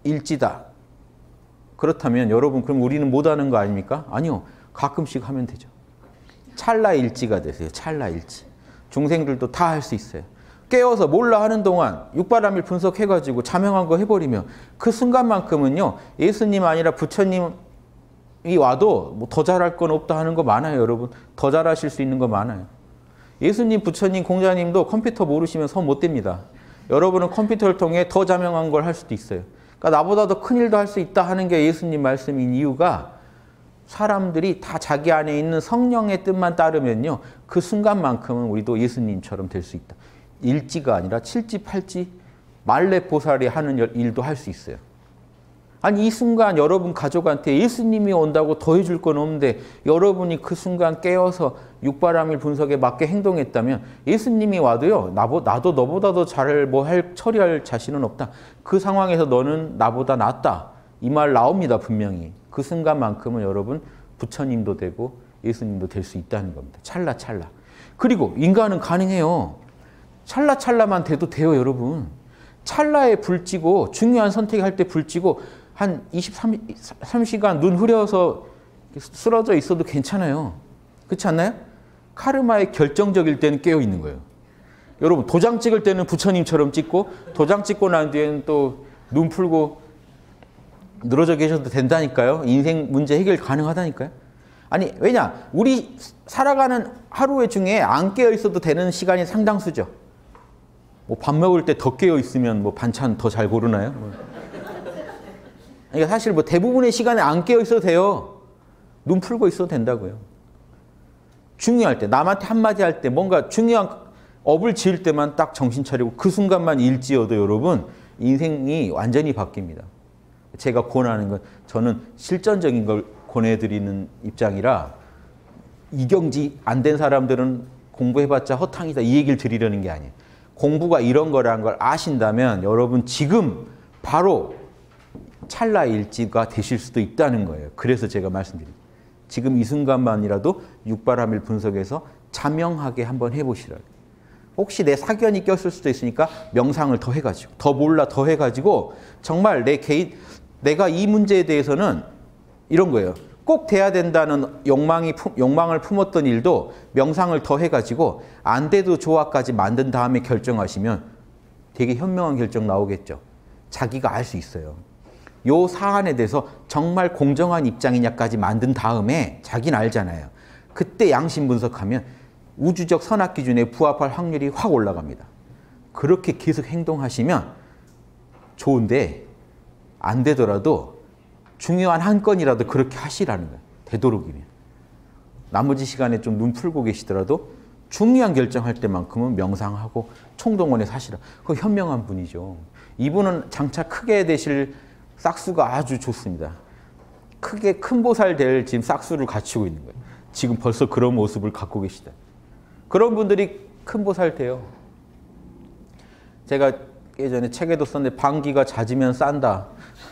일지다. 그렇다면 여러분 그럼 우리는 못하는 거 아닙니까? 아니요. 가끔씩 하면 되죠. 찰나일지가 되세요. 찰나일지. 중생들도 다 할 수 있어요. 깨워서 몰라 하는 동안 육바람일 분석해가지고 자명한 거 해버리면 그 순간만큼은요. 예수님 아니라 부처님이 와도 뭐 더 잘할 건 없다 하는 거 많아요. 여러분. 더 잘하실 수 있는 거 많아요. 예수님, 부처님, 공자님도 컴퓨터 모르시면 손 못 댑니다. 여러분은 컴퓨터를 통해 더 자명한 걸 할 수도 있어요. 그러니까 나보다 더 큰 일도 할 수 있다 하는 게 예수님 말씀인 이유가 사람들이 다 자기 안에 있는 성령의 뜻만 따르면요. 그 순간만큼은 우리도 예수님처럼 될 수 있다. 일지가 아니라 칠지, 팔지, 말렙보살이 하는 일도 할 수 있어요. 아니 이 순간 여러분 가족한테 예수님이 온다고 더 해줄 건 없는데 여러분이 그 순간 깨어서 육바람일 분석에 맞게 행동했다면 예수님이 와도요. 나도 너보다 더 잘 처리할 자신은 없다. 그 상황에서 너는 나보다 낫다. 이 말 나옵니다. 분명히. 그 순간만큼은 여러분 부처님도 되고 예수님도 될 수 있다는 겁니다. 찰나찰나. 그리고 인간은 가능해요. 찰나찰나만 돼도 돼요. 여러분. 찰나에 불지고 중요한 선택할 때 불지고 한 23시간 눈 흐려서 쓰러져 있어도 괜찮아요. 그렇지 않나요? 카르마의 결정적일 때는 깨어 있는 거예요. 여러분 도장 찍을 때는 부처님처럼 찍고 도장 찍고 난 뒤에는 또 눈 풀고 늘어져 계셔도 된다니까요. 인생 문제 해결 가능하다니까요. 아니 왜냐? 우리 살아가는 하루의 중에 안 깨어 있어도 되는 시간이 상당수죠. 뭐 밥 먹을 때 더 깨어 있으면 뭐 반찬 더 잘 고르나요? 그러니까 사실 뭐 대부분의 시간에 안 깨어 있어도 돼요. 눈 풀고 있어도 된다고요. 중요할 때, 남한테 한마디 할 때, 뭔가 중요한 업을 지을 때만 딱 정신 차리고 그 순간만 일지어도 여러분 인생이 완전히 바뀝니다. 제가 권하는 건 저는 실전적인 걸 권해드리는 입장이라 이경지 안 된 사람들은 공부해봤자 허탕이다 이 얘기를 드리려는 게 아니에요. 공부가 이런 거라는 걸 아신다면 여러분 지금 바로 찰나일지가 되실 수도 있다는 거예요. 그래서 제가 말씀드립니다. 지금 이 순간만이라도 육바람일 분석에서 자명하게 한번 해보시라고. 혹시 내 사견이 꼈을 수도 있으니까 명상을 더 해가지고 더 몰라 더 해가지고 정말 내가 이 문제에 대해서는 이런 거예요. 꼭 돼야 된다는 욕망을 품었던 일도 명상을 더 해가지고 안 돼도 좋아까지 만든 다음에 결정하시면 되게 현명한 결정 나오겠죠. 자기가 알 수 있어요. 요 사안에 대해서 정말 공정한 입장이냐까지 만든 다음에 자기는 알잖아요. 그때 양심 분석하면 우주적 선악 기준에 부합할 확률이 확 올라갑니다. 그렇게 계속 행동하시면 좋은데 안 되더라도 중요한 한 건이라도 그렇게 하시라는 거예요. 되도록이면. 나머지 시간에 좀 눈 풀고 계시더라도 중요한 결정할 때만큼은 명상하고 총동원해서 하시라. 그거 현명한 분이죠. 이분은 장차 크게 되실 싹수가 아주 좋습니다. 크게 큰 보살 될 지금 싹수를 갖추고 있는 거예요. 지금 벌써 그런 모습을 갖고 계시다. 그런 분들이 큰 보살 돼요. 제가 예전에 책에도 썼는데 방귀가 잦으면 싼다.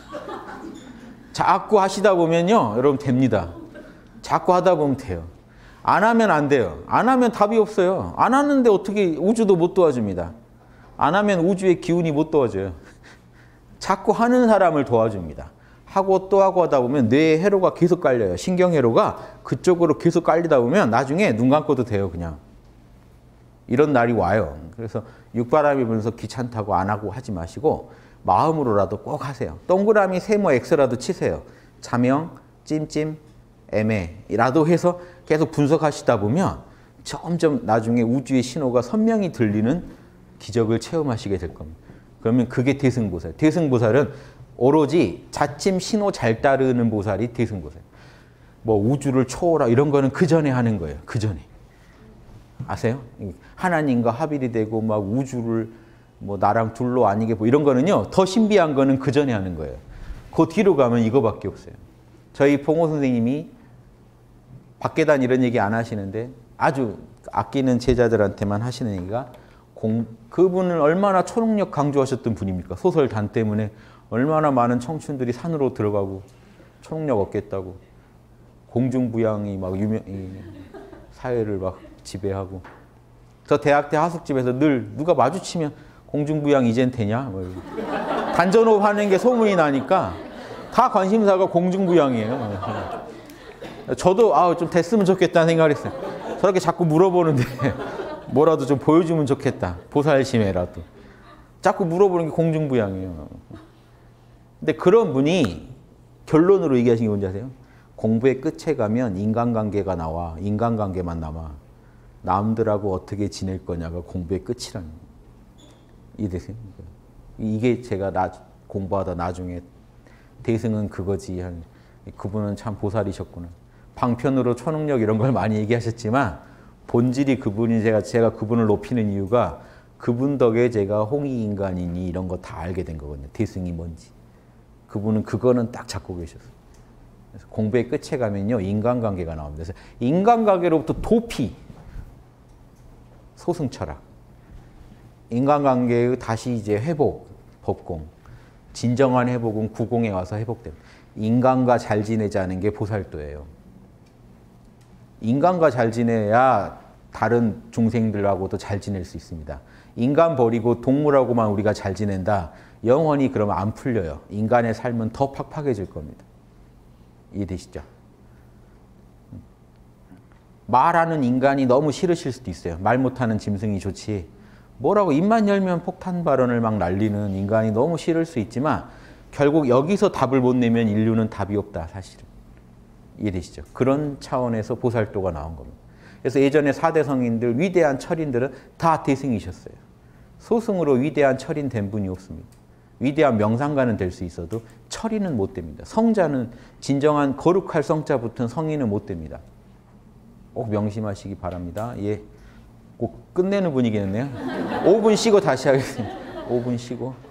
자꾸 하시다 보면요. 여러분 됩니다. 자꾸 하다 보면 돼요. 안 하면 안 돼요. 안 하면 답이 없어요. 안 하는데 어떻게 우주도 못 도와줍니다. 안 하면 우주의 기운이 못 도와줘요. 자꾸 하는 사람을 도와줍니다. 하고 또 하고 하다 보면 뇌에 회로가 계속 깔려요. 신경회로가 그쪽으로 계속 깔리다 보면 나중에 눈 감고도 돼요. 그냥. 이런 날이 와요. 그래서 육바람이 불면서 귀찮다고 안 하고 하지 마시고 마음으로라도 꼭 하세요. 동그라미 세모 X라도 치세요. 자명, 찜찜, 애매라도 해서 계속 분석하시다 보면 점점 나중에 우주의 신호가 선명히 들리는 기적을 체험하시게 될 겁니다. 그러면 그게 대승보살. 대승보살은 오로지 자침 신호 잘 따르는 보살이 대승보살. 뭐 우주를 초월하 이런 거는 그 전에 하는 거예요. 그 전에. 아세요? 하나님과 합일이 되고 막 우주를 뭐 나랑 둘로 아니게 뭐 이런 거는요. 더 신비한 거는 그 전에 하는 거예요. 그 뒤로 가면 이거밖에 없어요. 저희 봉호 선생님이 밖에단 이런 얘기 안 하시는데 아주 아끼는 제자들한테만 하시는 얘기가 그분은 얼마나 초능력 강조하셨던 분입니까? 소설 단 때문에 얼마나 많은 청춘들이 산으로 들어가고 초능력 얻겠다고 공중부양이 막 사회를 막 지배하고 저 대학 때 하숙집에서 늘 누가 마주치면 공중부양 이젠 되냐? 뭐 단전호흡 하는 게 소문이 나니까 다 관심사가 공중부양이에요. 저도 좀 됐으면 좋겠다는 생각을 했어요. 저렇게 자꾸 물어보는데 뭐라도 좀 보여주면 좋겠다. 보살심에라도. 자꾸 물어보는 게 공중부양이에요. 근데 그런 분이 결론으로 얘기하신 게 뭔지 아세요? 공부의 끝에 가면 인간관계가 나와. 인간관계만 남아. 남들하고 어떻게 지낼 거냐가 공부의 끝이라는 거예요. 이해되세요? 이게 제가 공부하다 나중에 대승은 그거지. 그분은 참 보살이셨구나. 방편으로 초능력 이런 걸 많이 얘기하셨지만 본질이 그분이 제가 그분을 높이는 이유가 그분 덕에 제가 홍익인간이니 이런 거 다 알게 된 거거든요. 대승이 뭔지. 그분은 그거는 딱 잡고 계셨어요. 그래서 공부의 끝에 가면요. 인간관계가 나옵니다. 그래서 인간관계로부터 도피. 소승철학. 인간관계의 다시 이제 회복, 법공. 진정한 회복은 구공에 와서 회복됩니다. 인간과 잘 지내자는 게 보살도예요. 인간과 잘 지내야 다른 중생들하고도 잘 지낼 수 있습니다. 인간 버리고 동물하고만 우리가 잘 지낸다. 영원히 그러면 안 풀려요. 인간의 삶은 더 팍팍해질 겁니다. 이해되시죠? 말하는 인간이 너무 싫으실 수도 있어요. 말 못하는 짐승이 좋지. 뭐라고 입만 열면 폭탄 발언을 막 날리는 인간이 너무 싫을 수 있지만 결국 여기서 답을 못 내면 인류는 답이 없다. 사실은. 이해되시죠? 그런 차원에서 보살도가 나온 겁니다. 그래서 예전에 4대 성인들, 위대한 철인들은 다 대승이셨어요. 소승으로 위대한 철인 된 분이 없습니다. 위대한 명상가는 될 수 있어도 철인은 못 됩니다. 성자는 진정한 거룩할 성자 붙은 성인은 못 됩니다. 꼭 명심하시기 바랍니다. 예, 꼭 끝내는 분위기였네요. 5분 쉬고 다시 하겠습니다. 5분 쉬고.